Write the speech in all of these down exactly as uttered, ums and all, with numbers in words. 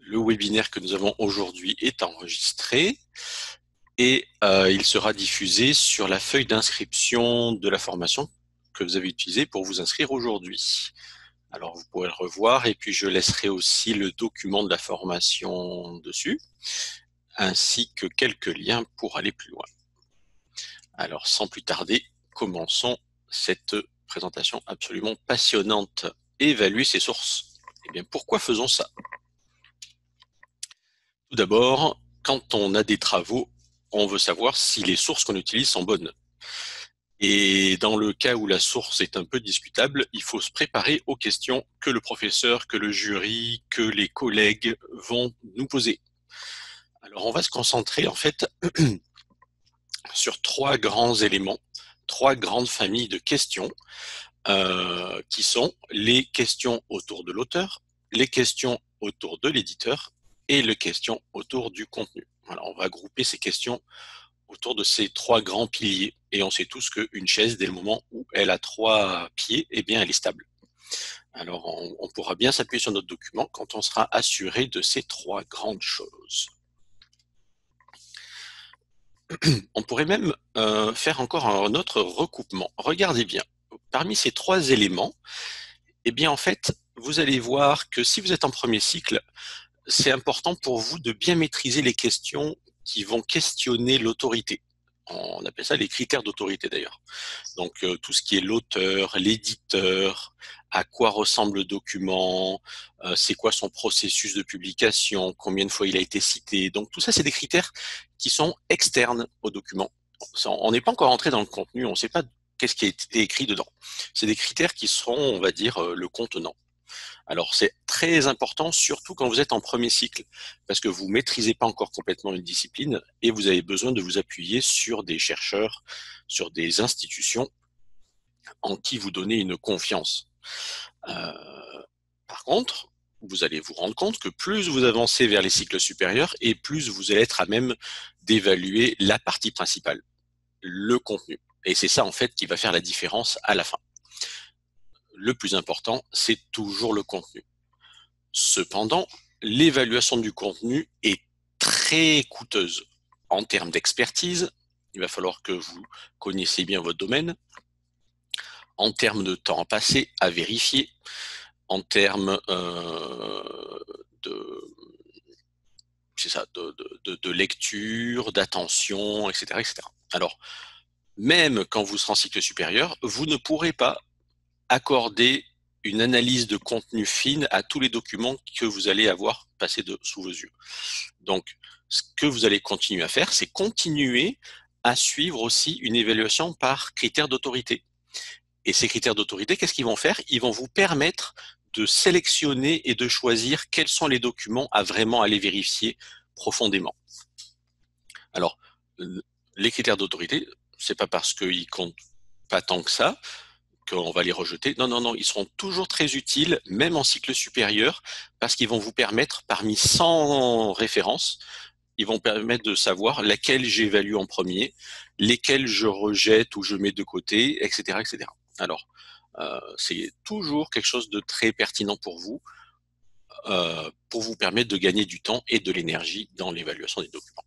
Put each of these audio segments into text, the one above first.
Le webinaire que nous avons aujourd'hui est enregistré et euh, il sera diffusé sur la feuille d'inscription de la formation que vous avez utilisée pour vous inscrire aujourd'hui. Alors vous pourrez le revoir et puis je laisserai aussi le document de la formation dessus, ainsi que quelques liens pour aller plus loin. Alors sans plus tarder, commençons cette présentation absolument passionnante. Évaluer ses sources. Eh bien, pourquoi faisons ça? Tout d'abord, quand on a des travaux, on veut savoir si les sources qu'on utilise sont bonnes. Et dans le cas où la source est un peu discutable, il faut se préparer aux questions que le professeur, que le jury, que les collègues vont nous poser. Alors on va se concentrer en fait sur trois grands éléments, trois grandes familles de questions euh, qui sont les questions autour de l'auteur, les questions autour de l'éditeur et les questions autour du contenu. Alors on va grouper ces questions autour de ces trois grands piliers. Et on sait tous qu'une chaise, dès le moment où elle a trois pieds, eh bien, elle est stable. Alors, on, on pourra bien s'appuyer sur notre document quand on sera assuré de ces trois grandes choses. On pourrait même euh, faire encore un autre recoupement. Regardez bien. Parmi ces trois éléments, eh bien, en fait, vous allez voir que si vous êtes en premier cycle, c'est important pour vous de bien maîtriser les questions qui vont questionner l'autorité. On appelle ça les critères d'autorité d'ailleurs. Donc euh, tout ce qui est l'auteur, l'éditeur, à quoi ressemble le document, euh, c'est quoi son processus de publication, combien de fois il a été cité. Donc tout ça, c'est des critères qui sont externes au document. On n'est pas encore entré dans le contenu, on ne sait pas qu'est-ce qui a été écrit dedans. C'est des critères qui seront, on va dire, euh, le contenant. Alors c'est très important, surtout quand vous êtes en premier cycle, parce que vous maîtrisez pas encore complètement une discipline et vous avez besoin de vous appuyer sur des chercheurs, sur des institutions en qui vous donnez une confiance. Euh, par contre, vous allez vous rendre compte que plus vous avancez vers les cycles supérieurs et plus vous allez être à même d'évaluer la partie principale, le contenu. Et c'est ça en fait qui va faire la différence à la fin. Le plus important, c'est toujours le contenu. Cependant, l'évaluation du contenu est très coûteuse en termes d'expertise. Il va falloir que vous connaissiez bien votre domaine, en termes de temps passé à vérifier, en termes euh, de, c'est ça, de, de, de lecture, d'attention, et cetera, et cetera. Alors, même quand vous serez en cycle supérieur, vous ne pourrez pas accorder une analyse de contenu fine à tous les documents que vous allez avoir passés de, sous vos yeux. Donc, ce que vous allez continuer à faire, c'est continuer à suivre aussi une évaluation par critères d'autorité. Et ces critères d'autorité, qu'est-ce qu'ils vont faire? Ils vont vous permettre de sélectionner et de choisir quels sont les documents à vraiment aller vérifier profondément. Alors, les critères d'autorité, c'est pas parce qu'ils comptent pas tant que ça qu'on va les rejeter. Non, non, non, ils seront toujours très utiles, même en cycle supérieur, parce qu'ils vont vous permettre, parmi cent références, ils vont permettre de savoir laquelle j'évalue en premier, lesquelles je rejette ou je mets de côté, et cetera, et cetera. Alors, euh, c'est toujours quelque chose de très pertinent pour vous, euh, pour vous permettre de gagner du temps et de l'énergie dans l'évaluation des documents.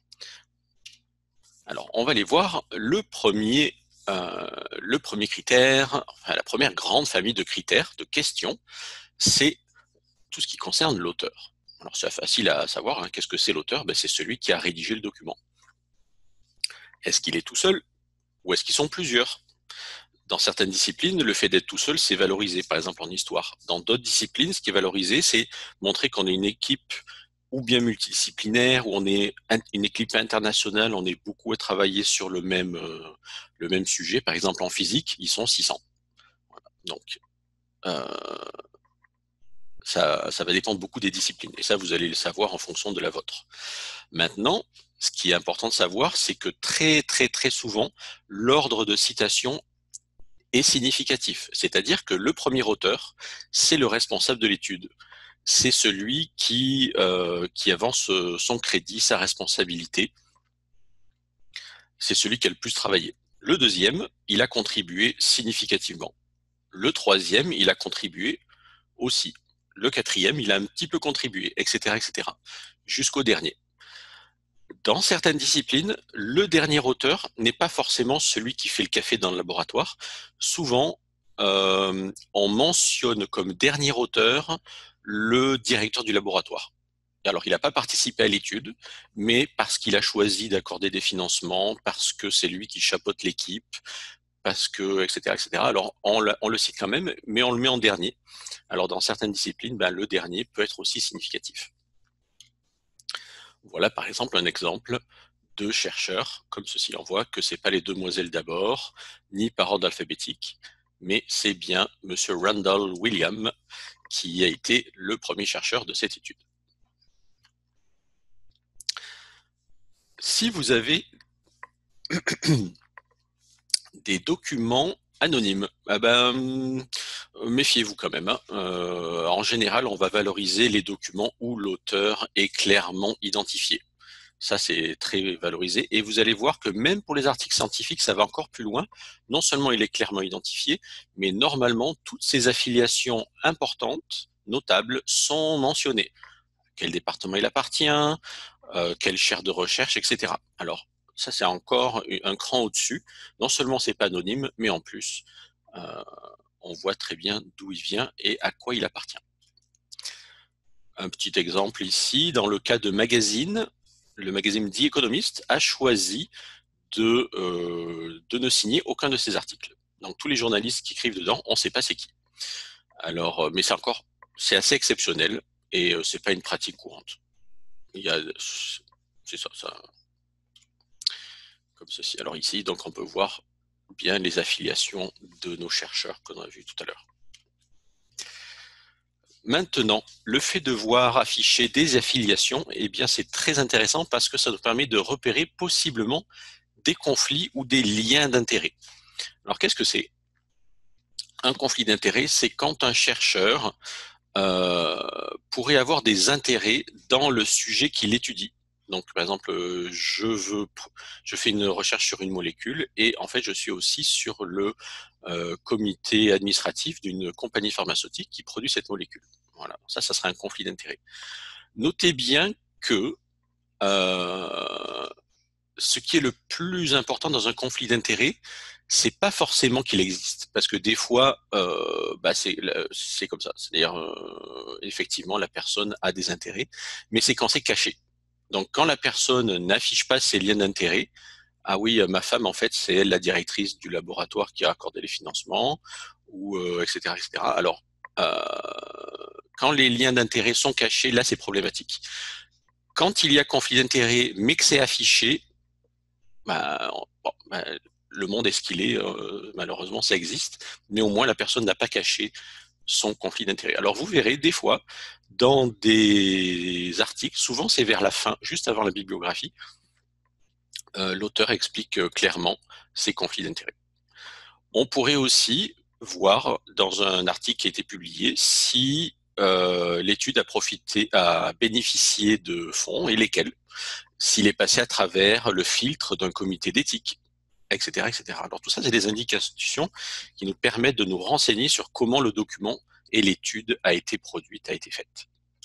Alors, on va aller voir le premier, euh, le premier critère, enfin, la première grande famille de critères, de questions, c'est tout ce qui concerne l'auteur. Alors, c'est facile à savoir, hein, qu'est-ce que c'est l'auteur? Ben, c'est celui qui a rédigé le document. Est-ce qu'il est tout seul ou est-ce qu'ils sont plusieurs? Dans certaines disciplines, le fait d'être tout seul, c'est valorisé, par exemple en histoire. Dans d'autres disciplines, ce qui est valorisé, c'est montrer qu'on est une équipe ou bien multidisciplinaire, ou on est une équipe internationale, on est beaucoup à travailler sur le même, euh, le même sujet. Par exemple, en physique, ils sont six cents. Voilà. Donc, euh, ça, ça va dépendre beaucoup des disciplines. Et ça, vous allez le savoir en fonction de la vôtre. Maintenant, ce qui est important de savoir, c'est que très, très, très souvent, l'ordre de citation est significatif. C'est-à-dire que le premier auteur, c'est le responsable de l'étude. C'est celui qui, euh, qui avance son crédit, sa responsabilité. C'est celui qui a le plus travaillé. Le deuxième, il a contribué significativement. Le troisième, il a contribué aussi. le quatrième, il a un petit peu contribué, et cetera, et cetera, jusqu'au dernier. Dans certaines disciplines, le dernier auteur n'est pas forcément celui qui fait le café dans le laboratoire. Souvent, euh, on mentionne comme dernier auteur le directeur du laboratoire. Alors, il n'a pas participé à l'étude, mais parce qu'il a choisi d'accorder des financements, parce que c'est lui qui chapeaute l'équipe, parce que, et cetera, et cetera. Alors, on le, on le cite quand même, mais on le met en dernier. Alors, dans certaines disciplines, ben, le dernier peut être aussi significatif. Voilà, par exemple, un exemple de chercheurs, comme ceci. On voit que ce n'est pas les demoiselles d'abord, ni par ordre alphabétique, mais c'est bien monsieur Randall Williams qui a été le premier chercheur de cette étude. Si vous avez des documents anonymes, eh ben, méfiez-vous quand même. Hein. Euh, en général, on va valoriser les documents où l'auteur est clairement identifié. Ça, c'est très valorisé. Et vous allez voir que même pour les articles scientifiques, ça va encore plus loin. Non seulement il est clairement identifié, mais normalement, toutes ces affiliations importantes, notables, sont mentionnées. Quel département il appartient, euh, quelle chaire de recherche, et cetera. Alors, ça, c'est encore un cran au-dessus. Non seulement c'est pas anonyme, mais en plus, euh, on voit très bien d'où il vient et à quoi il appartient. Un petit exemple ici, dans le cas de magazine, le magazine The Economist a choisi de, euh, de ne signer aucun de ses articles. Donc tous les journalistes qui écrivent dedans, on ne sait pas c'est qui. Alors, euh, mais c'est encore, c'est assez exceptionnel et euh, c'est pas une pratique courante. Il y a, c'est ça, ça, comme ceci. Alors ici, donc on peut voir bien les affiliations de nos chercheurs qu'on a vu tout à l'heure. Maintenant, le fait de voir afficher des affiliations, eh bien, c'est très intéressant parce que ça nous permet de repérer possiblement des conflits ou des liens d'intérêt. Alors, qu'est-ce que c'est? Un conflit d'intérêt, c'est quand un chercheur euh, pourrait avoir des intérêts dans le sujet qu'il étudie. Donc, par exemple, je veux, je fais une recherche sur une molécule et en fait, je suis aussi sur le euh, comité administratif d'une compagnie pharmaceutique qui produit cette molécule. Voilà, ça, ça serait un conflit d'intérêt. Notez bien que euh, ce qui est le plus important dans un conflit d'intérêt, c'est pas forcément qu'il existe, parce que des fois, euh, bah c'est c'est comme ça. C'est-à-dire, euh, effectivement, la personne a des intérêts, mais c'est quand c'est caché. Donc, quand la personne n'affiche pas ses liens d'intérêt, ah oui, ma femme, en fait, c'est elle la directrice du laboratoire qui a accordé les financements, ou euh, et cetera, et cetera. Alors, euh, quand les liens d'intérêt sont cachés, là, c'est problématique. Quand il y a conflit d'intérêt, mais que c'est affiché, bah, bon, bah, le monde est ce qu'il est, euh, malheureusement ça existe, mais au moins la personne n'a pas caché son conflit d'intérêt. Alors vous verrez des fois dans des articles, souvent c'est vers la fin, juste avant la bibliographie, euh, l'auteur explique euh, clairement ses conflits d'intérêt. On pourrait aussi voir dans un article qui a été publié si euh, l'étude a profité, a bénéficié de fonds et lesquels, s'il est passé à travers le filtre d'un comité d'éthique, et cetera, et cetera. Alors tout ça, c'est des indications qui nous permettent de nous renseigner sur comment le document et l'étude a été produite, a été faite.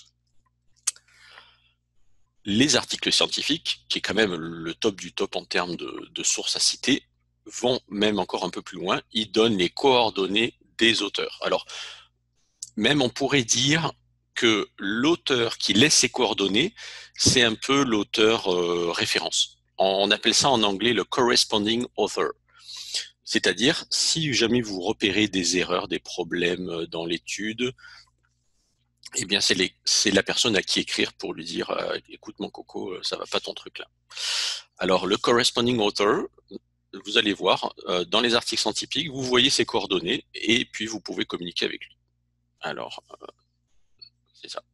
Les articles scientifiques, qui est quand même le top du top en termes de, de sources à citer, vont même encore un peu plus loin. Ils donnent les coordonnées des auteurs. Alors, même on pourrait dire que l'auteur qui laisse ses coordonnées, c'est un peu l'auteur euh, référence. On appelle ça en anglais le corresponding author. C'est-à-dire, si jamais vous repérez des erreurs, des problèmes dans l'étude, eh bien, c'est, les, c'est la personne à qui écrire pour lui dire euh, « Écoute, mon coco, ça va pas ton truc là ». Alors, le corresponding author, vous allez voir, euh, dans les articles scientifiques, vous voyez ses coordonnées et puis vous pouvez communiquer avec lui. Alors, euh, c'est ça.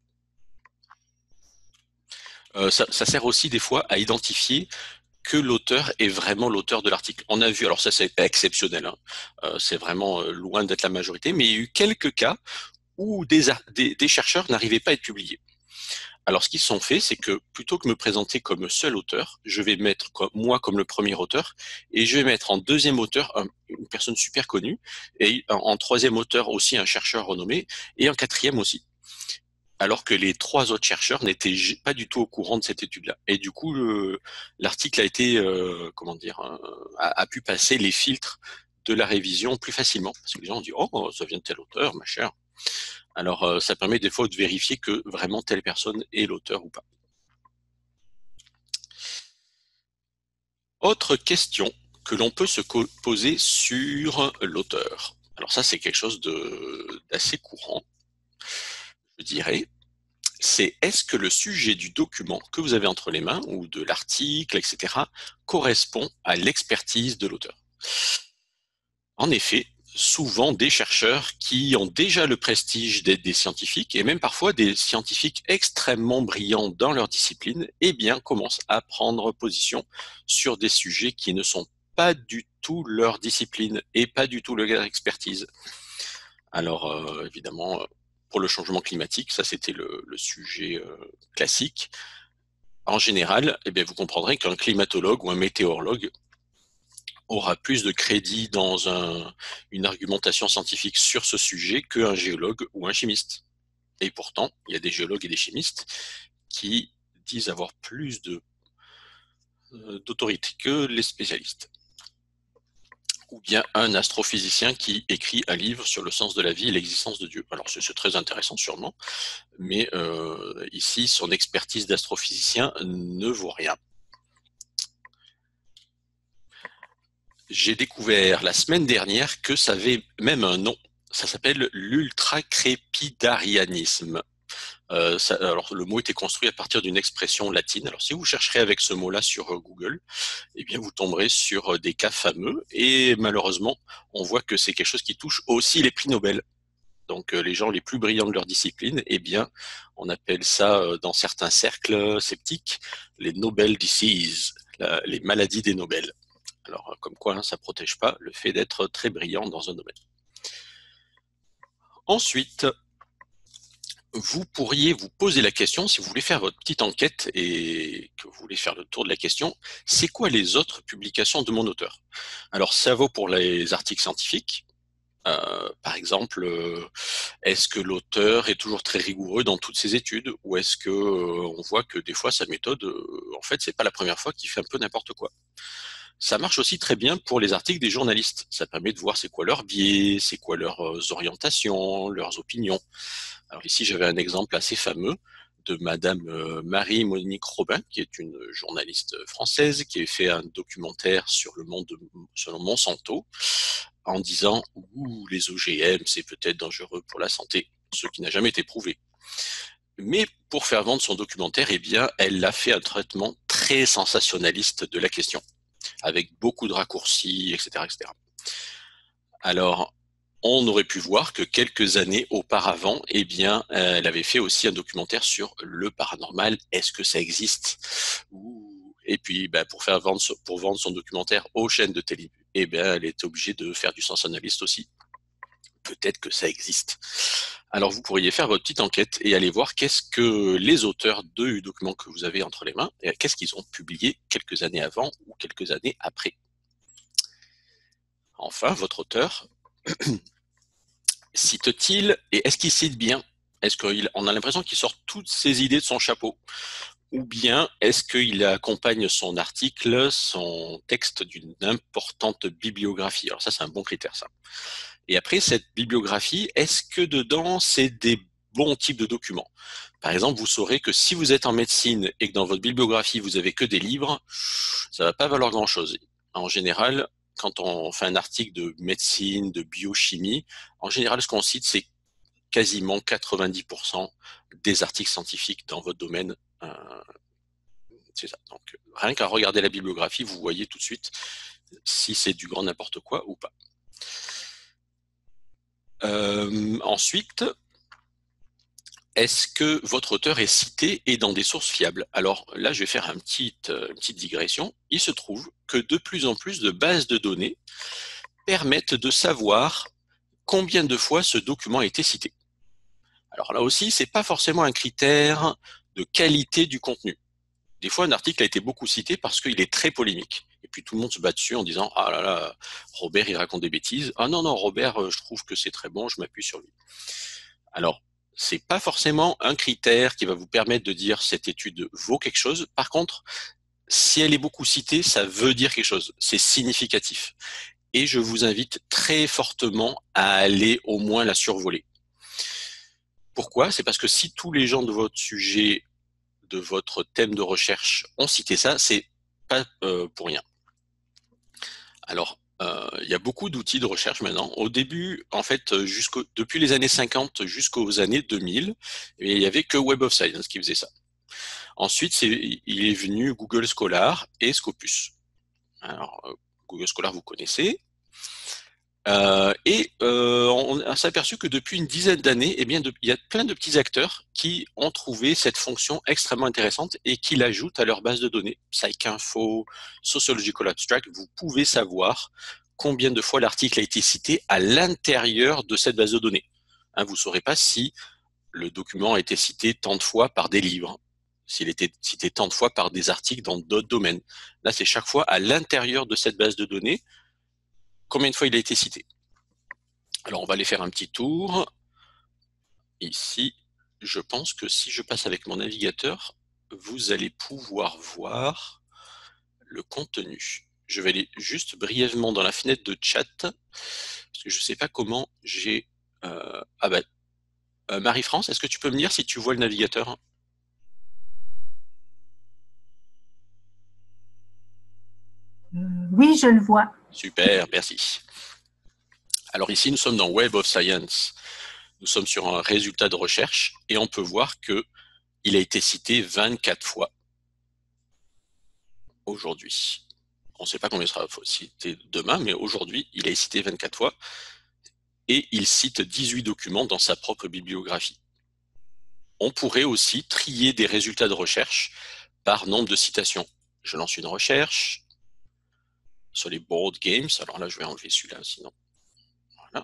Euh, ça. Ça sert aussi des fois à identifier que l'auteur est vraiment l'auteur de l'article. On a vu, alors ça c'est exceptionnel, hein, euh, c'est vraiment euh, loin d'être la majorité, mais il y a eu quelques cas où des, des, des chercheurs n'arrivaient pas à être publiés. Alors ce qu'ils sont fait, c'est que plutôt que me présenter comme seul auteur, je vais mettre comme, moi comme le premier auteur, et je vais mettre en deuxième auteur un, une personne super connue, et en, en troisième auteur aussi un chercheur renommé, et en quatrième aussi. alors que les trois autres chercheurs n'étaient pas du tout au courant de cette étude-là. Et du coup, l'article a été, euh, comment dire, euh, a, a pu passer les filtres de la révision plus facilement, parce que les gens ont dit « Oh, ça vient de tel auteur, ma chère ». Alors, euh, ça permet des fois de vérifier que vraiment telle personne est l'auteur ou pas. Autre question que l'on peut se poser sur l'auteur. Alors ça, c'est quelque chose d'assez courant, je dirais. C'est est-ce que le sujet du document que vous avez entre les mains, ou de l'article, et cetera, correspond à l'expertise de l'auteur. En effet, souvent des chercheurs qui ont déjà le prestige d'être des scientifiques, et même parfois des scientifiques extrêmement brillants dans leur discipline, eh bien, commencent à prendre position sur des sujets qui ne sont pas du tout leur discipline et pas du tout leur expertise. Alors, euh, évidemment, pour le changement climatique, ça c'était le, le sujet euh, classique. En général, eh bien, vous comprendrez qu'un climatologue ou un météorologue aura plus de crédit dans un, une argumentation scientifique sur ce sujet qu'un géologue ou un chimiste. Et pourtant, il y a des géologues et des chimistes qui disent avoir plus de, euh, d'autorité que les spécialistes. Ou bien un astrophysicien qui écrit un livre sur le sens de la vie et l'existence de Dieu. Alors c'est très intéressant sûrement, mais euh, ici, son expertise d'astrophysicien ne vaut rien. J'ai découvert la semaine dernière que ça avait même un nom. Ça s'appelle l'ultracrépidarianisme. Euh, ça, alors le mot était construit à partir d'une expression latine. Alors si vous chercherez avec ce mot-là sur Google, eh bien vous tomberez sur des cas fameux. Et malheureusement, on voit que c'est quelque chose qui touche aussi les prix Nobel. Donc les gens les plus brillants de leur discipline, eh bien, on appelle ça dans certains cercles sceptiques les Nobel Disease, la, les maladies des Nobel. Alors, comme quoi, hein, ça ne protège pas le fait d'être très brillant dans un domaine. Ensuite, vous pourriez vous poser la question, si vous voulez faire votre petite enquête et que vous voulez faire le tour de la question, c'est quoi les autres publications de mon auteur? Alors, ça vaut pour les articles scientifiques. Euh, par exemple, euh, est-ce que l'auteur est toujours très rigoureux dans toutes ses études, ou est-ce que euh, on voit que des fois sa méthode, euh, en fait, c'est pas la première fois qu'il fait un peu n'importe quoi. Ça marche aussi très bien pour les articles des journalistes. Ça permet de voir c'est quoi leur biais, c'est quoi leurs orientations, leurs opinions. Alors ici, j'avais un exemple assez fameux de Madame Marie-Monique Robin, qui est une journaliste française, qui a fait un documentaire sur le monde de, sur le Monsanto, en disant « Ouh, les O G M, c'est peut-être dangereux pour la santé », ce qui n'a jamais été prouvé. Mais pour faire vendre son documentaire, eh bien, elle a fait un traitement très sensationnaliste de la question, avec beaucoup de raccourcis, et cetera, et cetera. Alors, on aurait pu voir que quelques années auparavant, eh bien, euh, elle avait fait aussi un documentaire sur le paranormal. Est-ce que ça existe? Et puis, bah, pour faire vendre, pour vendre son documentaire aux chaînes de télé, eh bien, elle est obligée de faire du sensationnaliste aussi. Peut-être que ça existe. Alors, vous pourriez faire votre petite enquête et aller voir qu'est-ce que les auteurs de documents que vous avez entre les mains, qu'est-ce qu'ils ont publié quelques années avant ou quelques années après. Enfin, votre auteur cite-t-il et est-ce qu'il cite bien? Est-ce qu'on a l'impression qu'il sort toutes ses idées de son chapeau? Ou bien est-ce qu'il accompagne son article, son texte d'une importante bibliographie? Alors ça, c'est un bon critère, ça. Et après, cette bibliographie, est-ce que dedans, c'est des bons types de documents? Par exemple, vous saurez que si vous êtes en médecine et que dans votre bibliographie, vous avez que des livres, ça va pas valoir grand-chose. En général, quand on fait un article de médecine, de biochimie, en général, ce qu'on cite, c'est quasiment quatre-vingt-dix pour cent des articles scientifiques dans votre domaine. Euh, c'est ça. Donc, rien qu'à regarder la bibliographie, vous voyez tout de suite si c'est du grand n'importe quoi ou pas. Euh, ensuite, est-ce que votre auteur est cité et dans des sources fiables? Alors là, je vais faire un petit, euh, une petite digression. Il se trouve que de plus en plus de bases de données permettent de savoir combien de fois ce document a été cité. Alors là aussi, c'est pas forcément un critère de qualité du contenu. Des fois, un article a été beaucoup cité parce qu'il est très polémique. Et puis tout le monde se bat dessus en disant « Ah là là, Robert, il raconte des bêtises. Ah non, non, Robert, je trouve que c'est très bon, je m'appuie sur lui. » Alors, c'est pas forcément un critère qui va vous permettre de dire cette étude vaut quelque chose. Par contre, si elle est beaucoup citée, ça veut dire quelque chose. C'est significatif. Et je vous invite très fortement à aller au moins la survoler. Pourquoi? C'est parce que si tous les gens de votre sujet, de votre thème de recherche ont cité ça, c'est pas euh, pour rien. Alors, euh, il y a beaucoup d'outils de recherche maintenant. Au début, en fait, jusqu'au, depuis les années cinquante jusqu'aux années deux mille, il n'y avait que Web of Science qui faisait ça. Ensuite, c'est, il est venu Google Scholar et Scopus. Alors, Google Scholar, vous connaissez. Euh, et euh, on s'est aperçu que depuis une dizaine d'années, eh bien, de, il y a plein de petits acteurs qui ont trouvé cette fonction extrêmement intéressante et qui l'ajoutent à leur base de données. PsycInfo, Sociological Abstract, vous pouvez savoir combien de fois l'article a été cité à l'intérieur de cette base de données. Hein, vous ne saurez pas si le document a été cité tant de fois par des livres, s'il était cité tant de fois par des articles dans d'autres domaines. Là, c'est chaque fois à l'intérieur de cette base de données combien de fois il a été cité. Alors, on va aller faire un petit tour. Ici, je pense que si je passe avec mon navigateur, vous allez pouvoir voir le contenu. Je vais aller juste brièvement dans la fenêtre de chat, parce que je ne sais pas comment j'ai... Euh... Ah ben, euh, Marie-France, est-ce que tu peux me dire si tu vois le navigateur? Euh, oui, je le vois. Super, merci. Alors ici, nous sommes dans Web of Science. Nous sommes sur un résultat de recherche et on peut voir que il a été cité vingt-quatre fois aujourd'hui. On ne sait pas combien il sera cité demain, mais aujourd'hui, il est cité vingt-quatre fois et il cite dix-huit documents dans sa propre bibliographie. On pourrait aussi trier des résultats de recherche par nombre de citations. Je lance une recherche sur les board games. Alors là, je vais enlever celui-là, sinon. Voilà.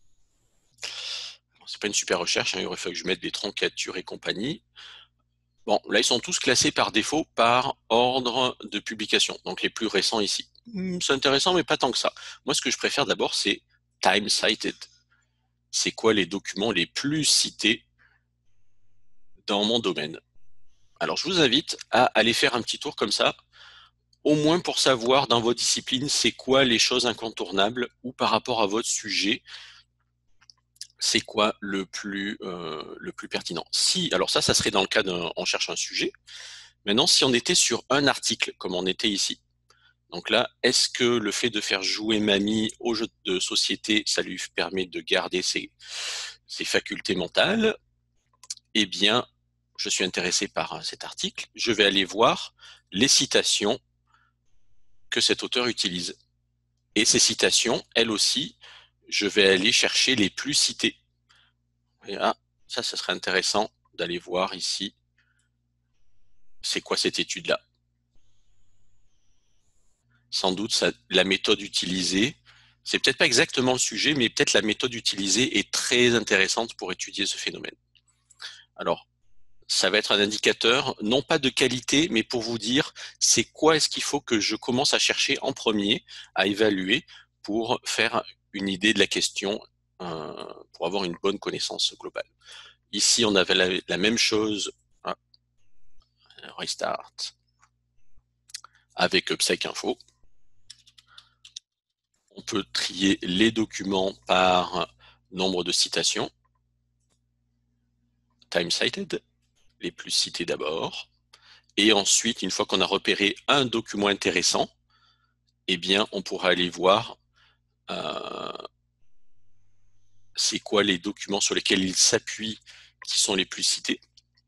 C'est pas une super recherche, hein. Il aurait fallu que je mette des troncatures et compagnie. Bon, là, ils sont tous classés par défaut par ordre de publication, donc les plus récents ici. C'est intéressant, mais pas tant que ça. Moi, ce que je préfère d'abord, c'est time cited. C'est quoi les documents les plus cités dans mon domaine? Alors, je vous invite à aller faire un petit tour comme ça, au moins pour savoir dans votre discipline, c'est quoi les choses incontournables ou par rapport à votre sujet, c'est quoi le plus, euh, le plus pertinent. Si, alors ça, ça serait dans le cas d'un, on cherche un sujet. Maintenant, si on était sur un article, comme on était ici, donc là, est-ce que le fait de faire jouer mamie au jeu de société, ça lui permet de garder ses, ses facultés mentales? Eh bien, je suis intéressé par cet article. Je vais aller voir les citations que cet auteur utilise. Et ces citations, elles aussi, je vais aller chercher les plus citées. Et là, ça, ce serait intéressant d'aller voir ici, c'est quoi cette étude-là. Sans doute, ça, la méthode utilisée, c'est peut-être pas exactement le sujet, mais peut-être la méthode utilisée est très intéressante pour étudier ce phénomène. Alors, ça va être un indicateur, non pas de qualité, mais pour vous dire c'est quoi est-ce qu'il faut que je commence à chercher en premier, à évaluer pour faire une idée de la question, euh, pour avoir une bonne connaissance globale. Ici, on avait la, la même chose, ah, restart, avec PsycInfo. On peut trier les documents par nombre de citations, time cited, les plus cités d'abord, et ensuite, une fois qu'on a repéré un document intéressant, eh bien, on pourra aller voir euh, c'est quoi les documents sur lesquels il s'appuie qui sont les plus cités.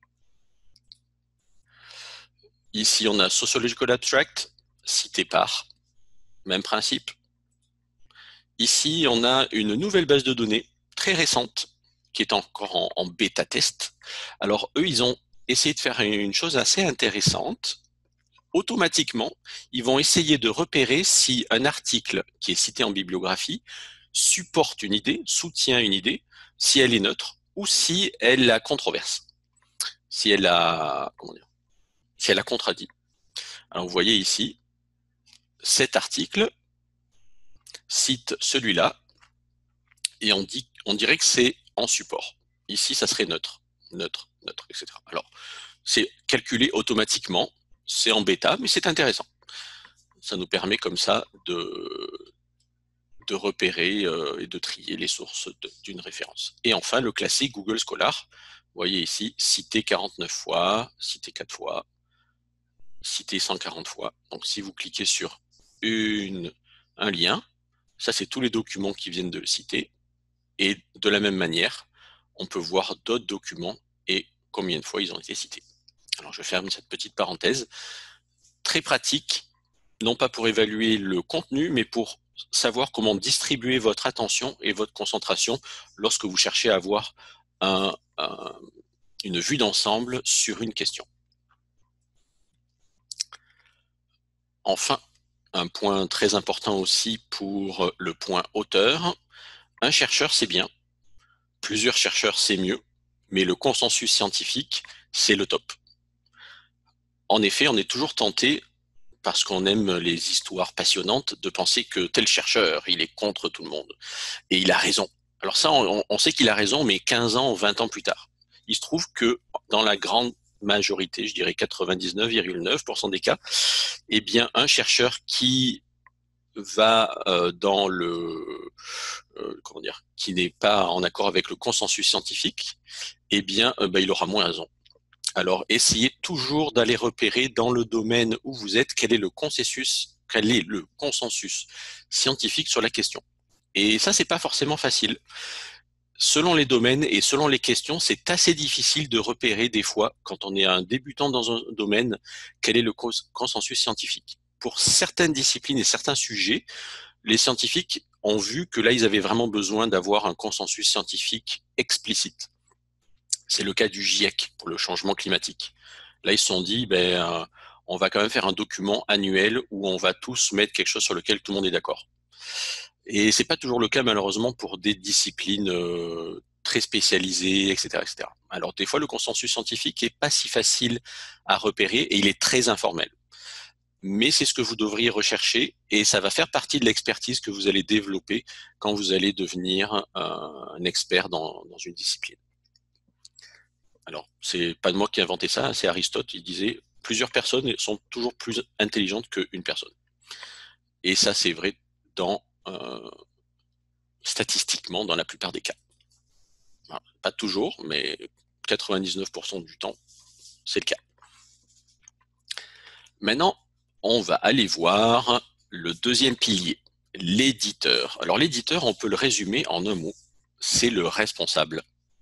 Ici, on a Sociological Abstract, cité par, même principe. Ici, on a une nouvelle base de données très récente qui est encore en, en bêta test. Alors, eux, ils ont essayé de faire une chose assez intéressante. Automatiquement, ils vont essayer de repérer si un article qui est cité en bibliographie supporte une idée, soutient une idée, si elle est neutre ou si elle la controverse, si elle a, comment dire, si elle a contredit. Alors vous voyez ici, cet article cite celui-là et on dit, on dirait que c'est en support. Ici, ça serait neutre, neutre, neutre, et cetera. Alors, c'est calculé automatiquement, c'est en bêta, mais c'est intéressant. Ça nous permet comme ça de, de repérer euh, et de trier les sources d'une référence. Et enfin, le classique Google Scholar. Vous voyez ici, cité quarante-neuf fois, cité quatre fois, cité cent quarante fois. Donc, si vous cliquez sur une, un lien, ça, c'est tous les documents qui viennent de le citer. Et de la même manière, on peut voir d'autres documents et combien de fois ils ont été cités. Alors, je ferme cette petite parenthèse. Très pratique, non pas pour évaluer le contenu, mais pour savoir comment distribuer votre attention et votre concentration lorsque vous cherchez à avoir un, un, une vue d'ensemble sur une question. Enfin, un point très important aussi pour le point auteur, un chercheur c'est bien, plusieurs chercheurs c'est mieux, mais le consensus scientifique c'est le top. En effet, on est toujours tenté, parce qu'on aime les histoires passionnantes, de penser que tel chercheur, il est contre tout le monde. Et il a raison. Alors ça, on, on sait qu'il a raison, mais quinze ans ou vingt ans plus tard. Il se trouve que dans la grande majorité, je dirais quatre-vingt-dix-neuf virgule neuf pour cent des cas, eh bien, un chercheur qui va euh, dans le euh, comment dire, qui n'est pas en accord avec le consensus scientifique, eh bien, euh, bah, il aura moins raison. Alors, essayez toujours d'aller repérer dans le domaine où vous êtes quel est le consensus, quel est le consensus scientifique sur la question. Et ça, c'est pas forcément facile. Selon les domaines et selon les questions, c'est assez difficile de repérer des fois, quand on est un débutant dans un domaine, quel est le consensus scientifique. Pour certaines disciplines et certains sujets, les scientifiques ont vu que là, ils avaient vraiment besoin d'avoir un consensus scientifique explicite. C'est le cas du GIEC pour le changement climatique. Là, ils se sont dit, ben, euh, on va quand même faire un document annuel où on va tous mettre quelque chose sur lequel tout le monde est d'accord. Et c'est pas toujours le cas, malheureusement, pour des disciplines euh, très spécialisées, et cetera, et cetera. Alors, des fois, le consensus scientifique est pas si facile à repérer et il est très informel. Mais c'est ce que vous devriez rechercher et ça va faire partie de l'expertise que vous allez développer quand vous allez devenir un, un expert dans, dans une discipline. Alors, c'est pas de moi qui ai inventé ça, c'est Aristote, il disait plusieurs personnes sont toujours plus intelligentes qu'une personne. Et ça, c'est vrai dans euh, statistiquement dans la plupart des cas. Alors, pas toujours, mais quatre-vingt-dix-neuf pour cent du temps, c'est le cas. Maintenant, on va aller voir le deuxième pilier, l'éditeur. Alors l'éditeur, on peut le résumer en un mot, c'est le responsable.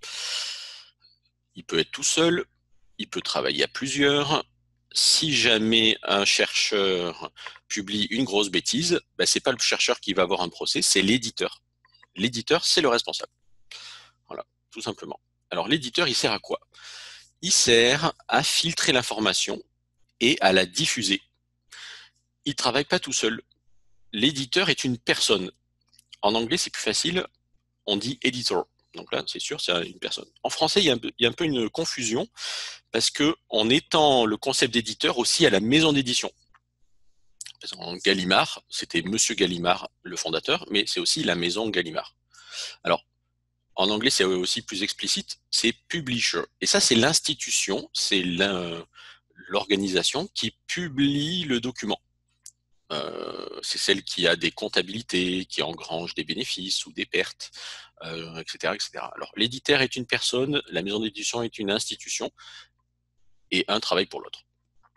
Il peut être tout seul, il peut travailler à plusieurs. Si jamais un chercheur publie une grosse bêtise, ben, c'est pas le chercheur qui va avoir un procès, c'est l'éditeur. L'éditeur, c'est le responsable. Voilà, tout simplement. Alors l'éditeur, il sert à quoi? Il sert à filtrer l'information et à la diffuser. Il ne travaille pas tout seul. L'éditeur est une personne. En anglais, c'est plus facile, on dit editor. Donc là, c'est sûr, c'est une personne. En français, il y a un peu, il y a un peu une confusion parce que on étend le concept d'éditeur aussi à la maison d'édition. En Gallimard, c'était Monsieur Gallimard, le fondateur, mais c'est aussi la maison Gallimard. Alors, en anglais, c'est aussi plus explicite, c'est publisher. Et ça, c'est l'institution, c'est l'organisation qui publie le document. Euh, c'est celle qui a des comptabilités, qui engrange des bénéfices ou des pertes, euh, et cetera, et cetera. Alors, l'éditeur est une personne, la maison d'édition est une institution, et un travaille pour l'autre.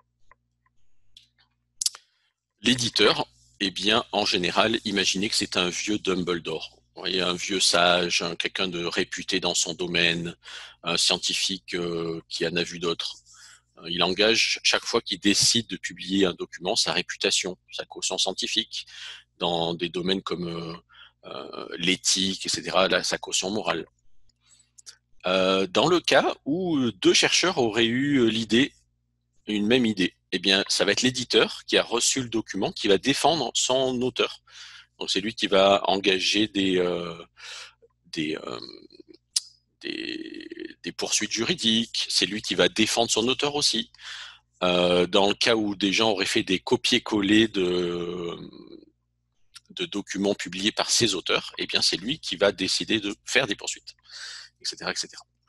L'éditeur, eh bien, en général, imaginez que c'est un vieux Dumbledore. Vous voyez, un vieux sage, quelqu'un de réputé dans son domaine, un scientifique euh, qui en a vu d'autres. Il engage, chaque fois qu'il décide de publier un document, sa réputation, sa caution scientifique, dans des domaines comme euh, euh, l'éthique, et cetera, là, sa caution morale. Euh, dans le cas où deux chercheurs auraient eu l'idée, une même idée, eh bien, ça va être l'éditeur qui a reçu le document qui va défendre son auteur. Donc, c'est lui qui va engager des, euh, des, euh, des, des poursuites juridiques. C'est lui qui va défendre son auteur aussi. Euh, dans le cas où des gens auraient fait des copier-coller de, de documents publiés par ses auteurs, eh bien, c'est lui qui va décider de faire des poursuites, et cetera, et cetera.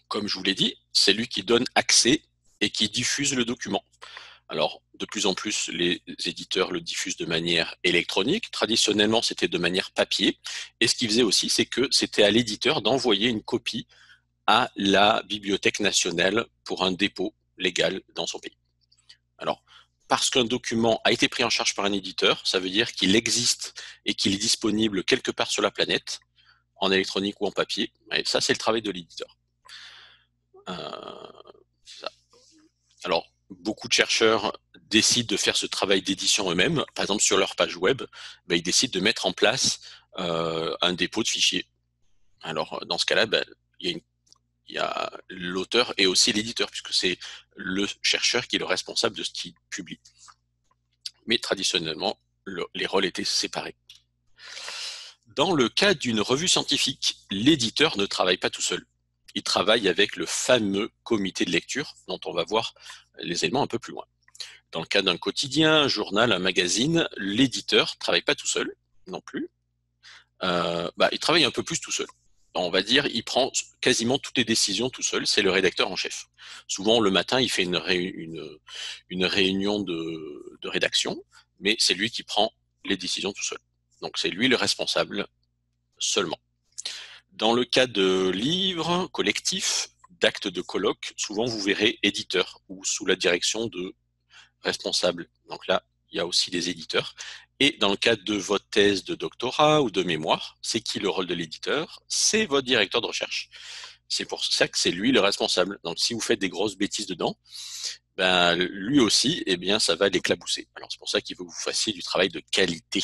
Comme je vous l'ai dit, c'est lui qui donne accès et qui diffuse le document. Alors, de plus en plus, les éditeurs le diffusent de manière électronique. Traditionnellement, c'était de manière papier. Et ce qu'ils faisaient aussi, c'est que c'était à l'éditeur d'envoyer une copie à la Bibliothèque nationale pour un dépôt légal dans son pays. Alors, parce qu'un document a été pris en charge par un éditeur, ça veut dire qu'il existe et qu'il est disponible quelque part sur la planète, en électronique ou en papier. Et ça, c'est le travail de l'éditeur. Euh, Alors, beaucoup de chercheurs décident de faire ce travail d'édition eux-mêmes. Par exemple, sur leur page web, ben, ils décident de mettre en place euh, un dépôt de fichiers. Alors, dans ce cas-là, ben, il y a une il y a l'auteur et aussi l'éditeur, puisque c'est le chercheur qui est le responsable de ce qu'il publie. Mais traditionnellement, le, les rôles étaient séparés. Dans le cas d'une revue scientifique, l'éditeur ne travaille pas tout seul. Il travaille avec le fameux comité de lecture, dont on va voir les éléments un peu plus loin. Dans le cas d'un quotidien, un journal, un magazine, l'éditeur ne travaille pas tout seul non plus. Euh, bah, il travaille un peu plus tout seul. On va dire, il prend quasiment toutes les décisions tout seul, c'est le rédacteur en chef. Souvent, le matin, il fait une, ré, une, une réunion de, de rédaction, mais c'est lui qui prend les décisions tout seul. Donc, c'est lui le responsable seulement. Dans le cas de livres collectifs, d'actes de colloque, souvent vous verrez éditeur ou sous la direction de responsables. Donc là, il y a aussi des éditeurs. Et dans le cadre de votre thèse de doctorat ou de mémoire, c'est qui le rôle de l'éditeur? C'est votre directeur de recherche. C'est pour ça que c'est lui le responsable. Donc si vous faites des grosses bêtises dedans, ben lui aussi, eh bien ça va l'éclabousser. Alors c'est pour ça qu'il veut que vous fassiez du travail de qualité.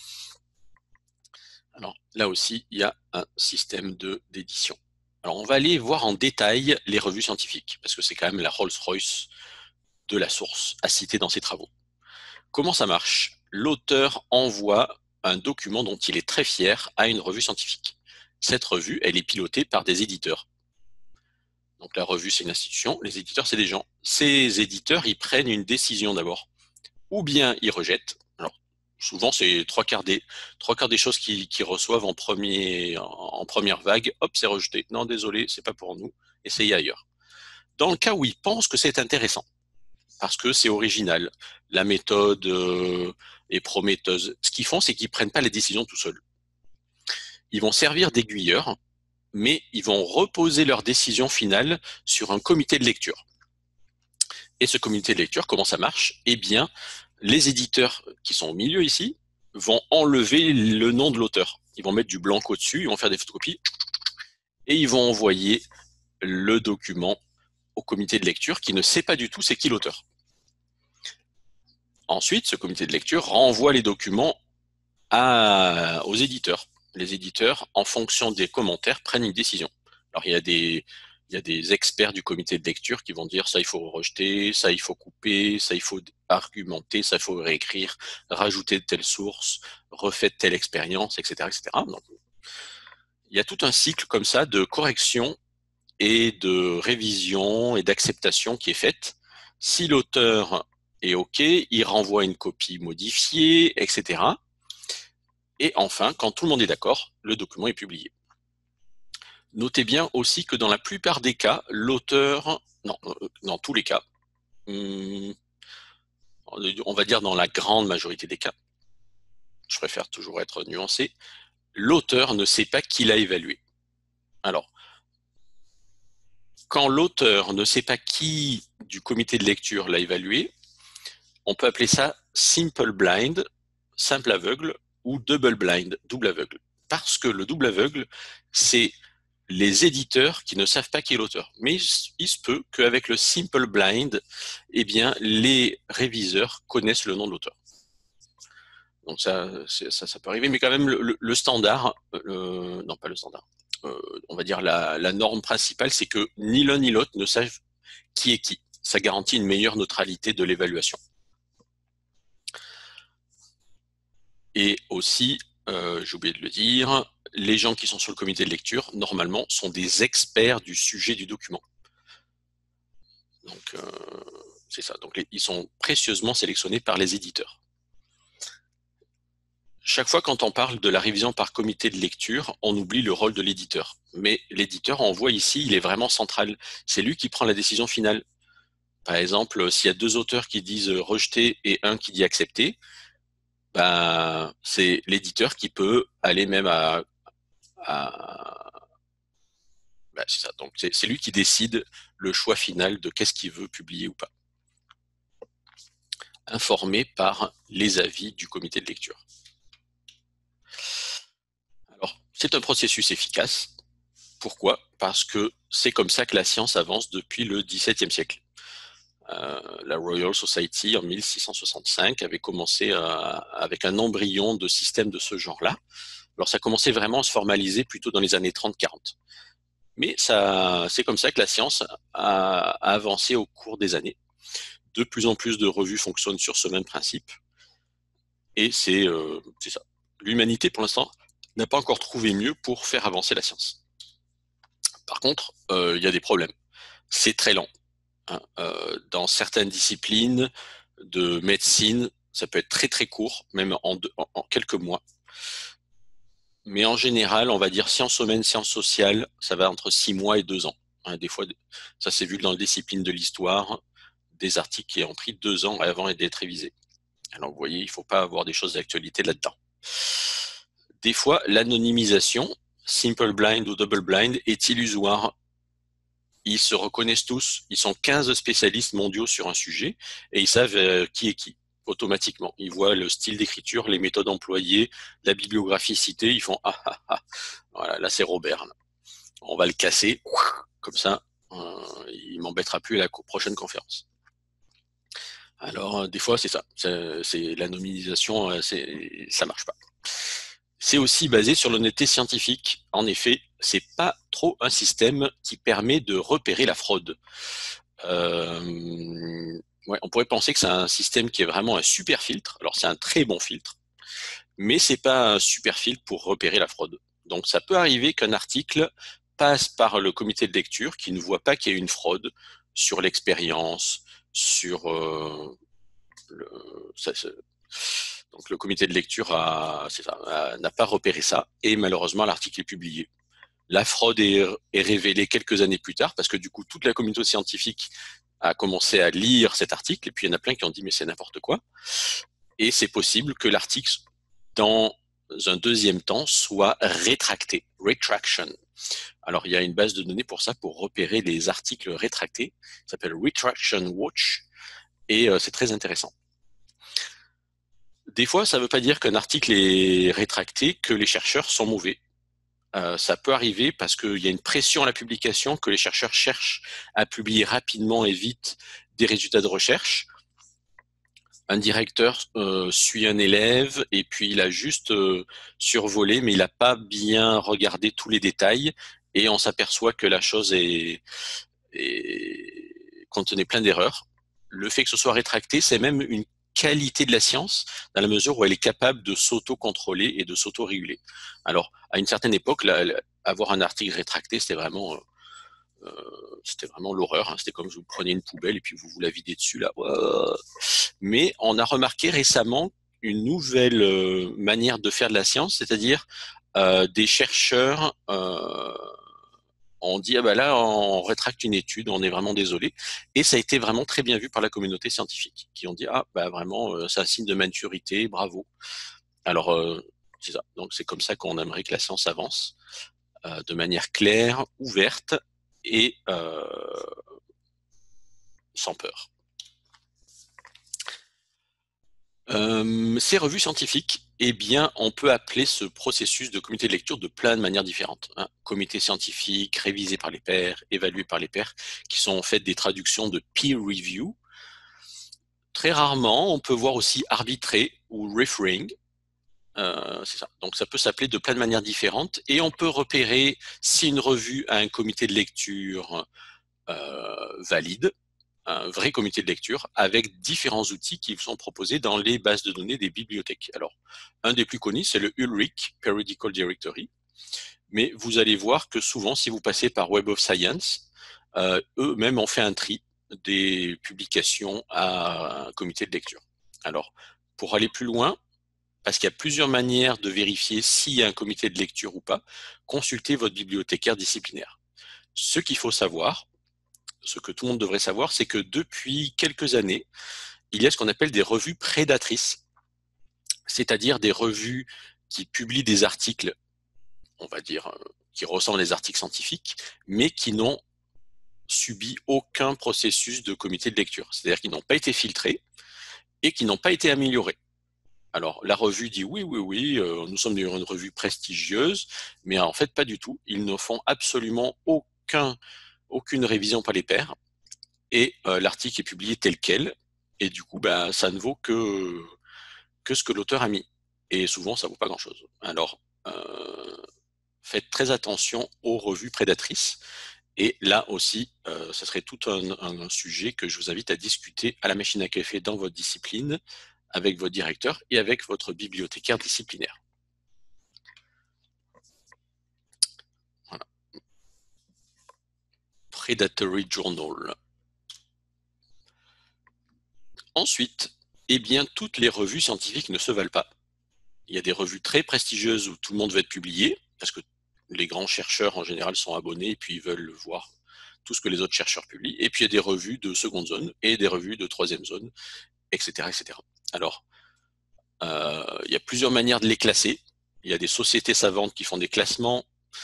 Alors là aussi, il y a un système de d'édition. Alors on va aller voir en détail les revues scientifiques, parce que c'est quand même la Rolls-Royce de la source à citer dans ses travaux. Comment ça marche? L'auteur envoie un document dont il est très fier à une revue scientifique. Cette revue, elle est pilotée par des éditeurs. Donc la revue, c'est une institution, les éditeurs, c'est des gens. Ces éditeurs, ils prennent une décision d'abord. Ou bien ils rejettent. Alors, souvent, c'est trois quarts des, trois quarts des choses qu'ils, qu'ils reçoivent en, premier, en, en première vague. Hop, c'est rejeté. Non, désolé, c'est pas pour nous. Essayez ailleurs. Dans le cas où ils pensent que c'est intéressant, parce que c'est original, la méthode euh, est prometteuse. Ce qu'ils font, c'est qu'ils ne prennent pas les décisions tout seuls. Ils vont servir d'aiguilleurs, mais ils vont reposer leur décision finale sur un comité de lecture. Et ce comité de lecture, comment ça marche? Eh bien, les éditeurs qui sont au milieu ici vont enlever le nom de l'auteur. Ils vont mettre du blanc au-dessus, ils vont faire des photocopies, et ils vont envoyer le document au comité de lecture qui ne sait pas du tout c'est qui l'auteur. Ensuite, ce comité de lecture renvoie les documents à, aux éditeurs. Les éditeurs, en fonction des commentaires, prennent une décision. Alors, il y a des, il y a des experts du comité de lecture qui vont dire ça, il faut rejeter, ça, il faut couper, ça, il faut argumenter, ça, il faut réécrire, rajouter de telle source, refaire telle expérience, et cetera, et cetera. Donc, il y a tout un cycle comme ça de correction et de révision et d'acceptation qui est faite. Si l'auteur est OK, il renvoie une copie modifiée, et cetera. Et enfin, quand tout le monde est d'accord, le document est publié. Notez bien aussi que dans la plupart des cas, l'auteur, non, dans tous les cas, on va dire dans la grande majorité des cas, je préfère toujours être nuancé, l'auteur ne sait pas qui l'a évalué. Alors, quand l'auteur ne sait pas qui du comité de lecture l'a évalué, on peut appeler ça simple blind, simple aveugle, ou double blind, double aveugle. Parce que le double aveugle, c'est les éditeurs qui ne savent pas qui est l'auteur. Mais il se peut qu'avec le simple blind, eh bien, les réviseurs connaissent le nom de l'auteur. Donc ça, ça, ça peut arriver, mais quand même le, le, le standard, euh, non pas le standard, euh, on va dire la, la norme principale, c'est que ni l'un ni l'autre ne savent qui est qui. Ça garantit une meilleure neutralité de l'évaluation. Et aussi, euh, j'ai oublié de le dire, les gens qui sont sur le comité de lecture, normalement, sont des experts du sujet du document. Donc, euh, c'est ça. Donc, les, ils sont précieusement sélectionnés par les éditeurs. Chaque fois quand on parle de la révision par comité de lecture, on oublie le rôle de l'éditeur. Mais l'éditeur, on voit ici, il est vraiment central. C'est lui qui prend la décision finale. Par exemple, s'il y a deux auteurs qui disent rejeter et un qui dit accepter, ben, c'est l'éditeur qui peut aller même à... à ben, c'est ça. Donc, c'est lui qui décide le choix final de qu'est-ce qu'il veut publier ou pas, informé par les avis du comité de lecture. Alors, c'est un processus efficace. Pourquoi? Parce que c'est comme ça que la science avance depuis le dix-septième siècle. Euh, la Royal Society en mille six cent soixante-cinq avait commencé euh, avec un embryon de système de ce genre-là. Alors ça commençait vraiment à se formaliser plutôt dans les années trente quarante. Mais ça, c'est comme ça que la science a, a avancé au cours des années. De plus en plus de revues fonctionnent sur ce même principe. Et c'est euh, ça. L'humanité, pour l'instant, n'a pas encore trouvé mieux pour faire avancer la science. Par contre, euh, il y a des problèmes. C'est très lent. Hein. Euh, dans certaines disciplines de médecine, ça peut être très très court, même en, deux, en, en quelques mois. Mais en général, on va dire sciences humaines, sciences sociales, ça va entre six mois et deux ans. Hein, des fois, ça s'est vu dans la discipline de l'histoire, des articles qui ont pris deux ans avant d'être révisés. Alors vous voyez, il ne faut pas avoir des choses d'actualité là-dedans. Des fois, l'anonymisation, simple blind ou double blind, est illusoire. Ils se reconnaissent tous, ils sont quinze spécialistes mondiaux sur un sujet et ils savent euh, qui est qui, automatiquement. Ils voient le style d'écriture, les méthodes employées, la bibliographie citée, ils font « Ah, ah, ah ». Voilà, là c'est Robert. Là. On va le casser, comme ça, euh, il m'embêtera plus à la prochaine conférence. Alors, euh, des fois, c'est ça. C'est l'anonymisation, euh, ça marche pas. C'est aussi basé sur l'honnêteté scientifique. En effet, c'est pas trop un système qui permet de repérer la fraude. Euh, ouais, on pourrait penser que c'est un système qui est vraiment un super filtre. Alors, c'est un très bon filtre, mais c'est pas un super filtre pour repérer la fraude. Donc, ça peut arriver qu'un article passe par le comité de lecture qui ne voit pas qu'il y a une fraude sur l'expérience, sur euh, le, ça, donc le comité de lecture n'a pas repéré ça et malheureusement l'article est publié. La fraude est, est révélée quelques années plus tard parce que du coup toute la communauté scientifique a commencé à lire cet article et puis il y en a plein qui ont dit mais c'est n'importe quoi. Et c'est possible que l'article dans un deuxième temps soit rétracté, retraction. Alors il y a une base de données pour ça, pour repérer les articles rétractés, ça s'appelle Retraction Watch et euh, c'est très intéressant. Des fois, ça ne veut pas dire qu'un article est rétracté, que les chercheurs sont mauvais. Euh, ça peut arriver parce qu'il y a une pression à la publication, que les chercheurs cherchent à publier rapidement et vite des résultats de recherche. Un directeur euh, suit un élève et puis il a juste euh, survolé, mais il n'a pas bien regardé tous les détails et on s'aperçoit que la chose est, est, contenait plein d'erreurs. Le fait que ce soit rétracté, c'est même une qualité de la science dans la mesure où elle est capable de s'auto-contrôler et de s'auto-réguler. Alors, à une certaine époque, là, avoir un article rétracté, c'était vraiment, euh, c'était vraiment l'horreur. Hein. C'était comme si vous preniez une poubelle et puis vous vous la videz dessus là. Mais on a remarqué récemment une nouvelle euh, manière de faire de la science, c'est-à-dire euh, des chercheurs euh, on dit ah ben là on rétracte une étude, on est vraiment désolé, et ça a été vraiment très bien vu par la communauté scientifique qui ont dit ah ben vraiment euh, c'est un signe de maturité, bravo. Alors euh, c'est ça, donc c'est comme ça qu'on aimerait que la science avance euh, de manière claire, ouverte et euh, sans peur. Euh, ces revues scientifiques, eh bien, on peut appeler ce processus de comité de lecture de plein de manières différentes. Hein. Comité scientifique, révisé par les pairs, évalué par les pairs, qui sont en fait des traductions de peer review. Très rarement, on peut voir aussi arbitré ou referring. Euh, c'est ça. Donc, ça peut s'appeler de plein de manières différentes et on peut repérer si une revue a un comité de lecture euh, valide, un vrai comité de lecture avec différents outils qui sont proposés dans les bases de données des bibliothèques. Alors, un des plus connus, c'est le Ulrich Periodical Directory, mais vous allez voir que souvent, si vous passez par Web of Science, euh, eux-mêmes ont fait un tri des publications à un comité de lecture. Alors, pour aller plus loin, parce qu'il y a plusieurs manières de vérifier s'il y a un comité de lecture ou pas. Consultez votre bibliothécaire disciplinaire. Ce qu'il faut savoir, ce que tout le monde devrait savoir, c'est que depuis quelques années, il y a ce qu'on appelle des revues prédatrices, c'est-à-dire des revues qui publient des articles, on va dire, qui ressemblent à des articles scientifiques, mais qui n'ont subi aucun processus de comité de lecture. C'est-à-dire qu'ils n'ont pas été filtrés et qui n'ont pas été améliorés. Alors, la revue dit oui, oui, oui, euh, nous sommes une revue prestigieuse, mais en fait, pas du tout. Ils ne font absolument aucun, aucune révision par les pairs, et euh, l'article est publié tel quel, et du coup, bah, ça ne vaut que, que ce que l'auteur a mis. Et souvent, ça ne vaut pas grand-chose. Alors, euh, faites très attention aux revues prédatrices. Et là aussi, euh, ce serait tout un, un, un sujet que je vous invite à discuter à la machine à café dans votre discipline, avec votre directeur et avec votre bibliothécaire disciplinaire. Voilà. Predatory Journal. Ensuite, eh bien, toutes les revues scientifiques ne se valent pas. Il y a des revues très prestigieuses où tout le monde veut être publié, parce que les grands chercheurs en général sont abonnés et puis ils veulent voir tout ce que les autres chercheurs publient. Et puis il y a des revues de seconde zone et des revues de troisième zone, et cetera, et cetera. Alors, euh, il y a plusieurs manières de les classer. Il y a des sociétés savantes qui font des classements.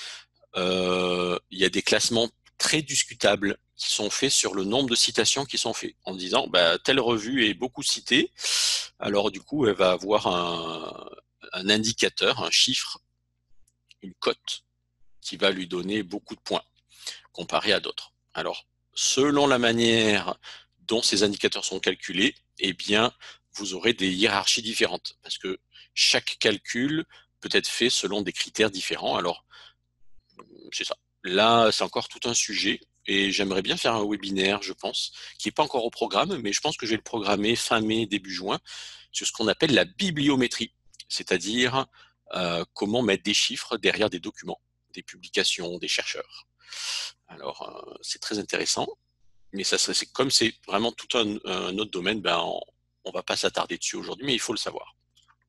Euh, il y a des classements très discutables qui sont faits sur le nombre de citations qui sont faits, en disant bah, telle revue est beaucoup citée, alors du coup elle va avoir un, un indicateur, un chiffre, une cote qui va lui donner beaucoup de points comparé à d'autres. Alors, selon la manière dont ces indicateurs sont calculés, eh bien, vous aurez des hiérarchies différentes, parce que chaque calcul peut être fait selon des critères différents. Alors, c'est ça. Là, c'est encore tout un sujet, et j'aimerais bien faire un webinaire, je pense, qui n'est pas encore au programme, mais je pense que je vais le programmer fin mai, début juin, sur ce qu'on appelle la bibliométrie, c'est-à-dire euh, comment mettre des chiffres derrière des documents, des publications, des chercheurs. Alors, euh, c'est très intéressant, mais ça, c'est comme c'est vraiment tout un, un autre domaine, ben, on ne va pas s'attarder dessus aujourd'hui, mais il faut le savoir.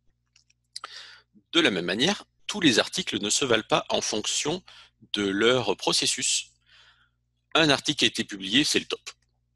De la même manière, tous les articles ne se valent pas en fonction de leur processus. Un article qui a été publié, c'est le top.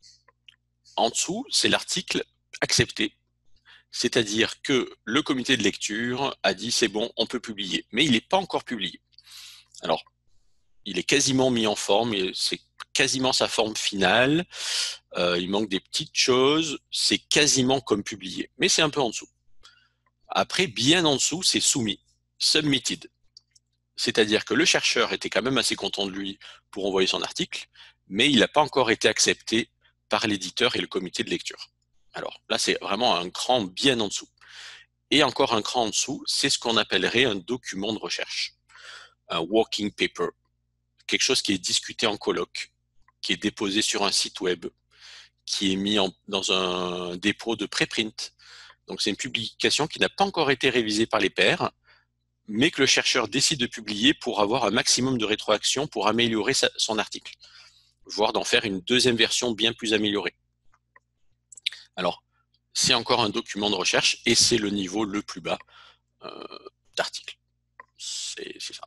En dessous, c'est l'article accepté, c'est-à-dire que le comité de lecture a dit c'est bon, on peut publier, mais il n'est pas encore publié. Alors, il est quasiment mis en forme, et c'est quasiment sa forme finale, euh, il manque des petites choses, c'est quasiment comme publié, mais c'est un peu en dessous. Après, bien en dessous, c'est soumis, submitted. C'est-à-dire que le chercheur était quand même assez content de lui pour envoyer son article, mais il n'a pas encore été accepté par l'éditeur et le comité de lecture. Alors là, c'est vraiment un cran bien en dessous. Et encore un cran en dessous, c'est ce qu'on appellerait un document de recherche, un working paper, quelque chose qui est discuté en colloque, qui est déposé sur un site web, qui est mis en, dans un dépôt de préprint. Donc c'est une publication qui n'a pas encore été révisée par les pairs, mais que le chercheur décide de publier pour avoir un maximum de rétroaction pour améliorer sa, son article, voire d'en faire une deuxième version bien plus améliorée. Alors, c'est encore un document de recherche et c'est le niveau le plus bas euh, d'article. C'est ça.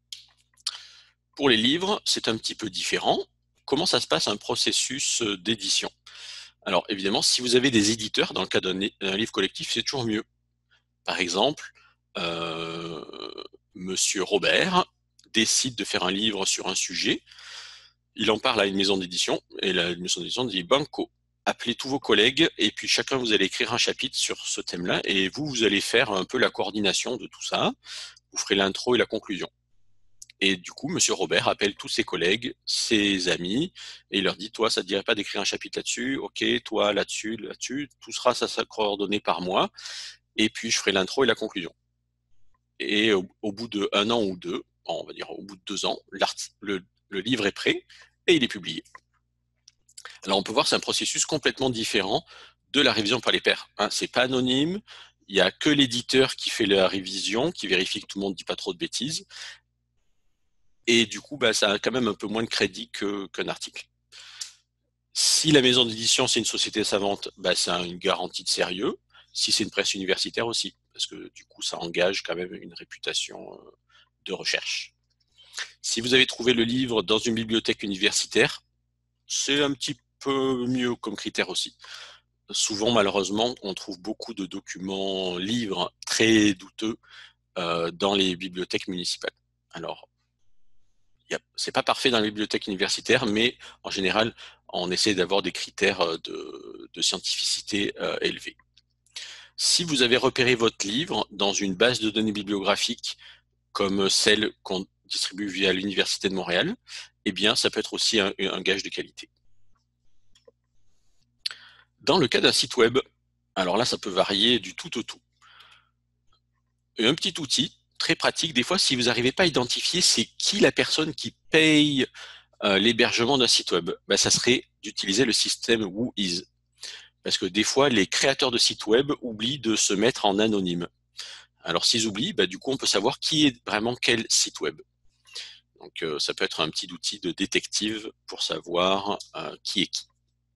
Pour les livres, c'est un petit peu différent. Comment ça se passe un processus d'édition? Alors, évidemment, si vous avez des éditeurs, dans le cas d'un livre collectif, c'est toujours mieux. Par exemple, euh, Monsieur Robert décide de faire un livre sur un sujet, il en parle à une maison d'édition, et la maison d'édition dit « Banco, appelez tous vos collègues, et puis chacun vous allez écrire un chapitre sur ce thème-là, et vous, vous allez faire un peu la coordination de tout ça, vous ferez l'intro et la conclusion. » Et du coup, Monsieur Robert appelle tous ses collègues, ses amis, et il leur dit « Toi, ça ne te dirait pas d'écrire un chapitre là-dessus? Ok, toi, là-dessus, là-dessus, tout sera ça, ça coordonné par moi, et puis je ferai l'intro et la conclusion. » Et au, au bout d'un an ou deux, on va dire au bout de deux ans, le, le livre est prêt et il est publié. Alors on peut voir que c'est un processus complètement différent de la révision par les pairs. Hein, c'est pas anonyme, il n'y a que l'éditeur qui fait la révision, qui vérifie que tout le monde ne dit pas trop de bêtises. Et du coup, bah, ça a quand même un peu moins de crédit que, qu'un article. Si la maison d'édition, c'est une société savante, bah, c'est une garantie de sérieux. Si c'est une presse universitaire aussi. parce que du coup, ça engage quand même une réputation de recherche. Si vous avez trouvé le livre dans une bibliothèque universitaire, c'est un petit peu mieux comme critère aussi. Souvent, malheureusement, on trouve beaucoup de documents, livres très douteux euh, dans les bibliothèques municipales. Alors, c'est pas parfait dans les bibliothèques universitaires, mais en général, on essaie d'avoir des critères de, de scientificité euh, élevés. Si vous avez repéré votre livre dans une base de données bibliographique comme celle qu'on distribue via l'Université de Montréal, eh bien, ça peut être aussi un, un gage de qualité. Dans le cas d'un site web, alors là, ça peut varier du tout au tout. Et un petit outil très pratique, des fois, si vous n'arrivez pas à identifier c'est qui la personne qui paye euh, l'hébergement d'un site web, ben, ça serait d'utiliser le système Whois. Parce que des fois, les créateurs de sites web oublient de se mettre en anonyme. Alors, s'ils oublient, ben, du coup, on peut savoir qui est vraiment quel site web. Donc, euh, ça peut être un petit outil de détective pour savoir euh, qui est qui.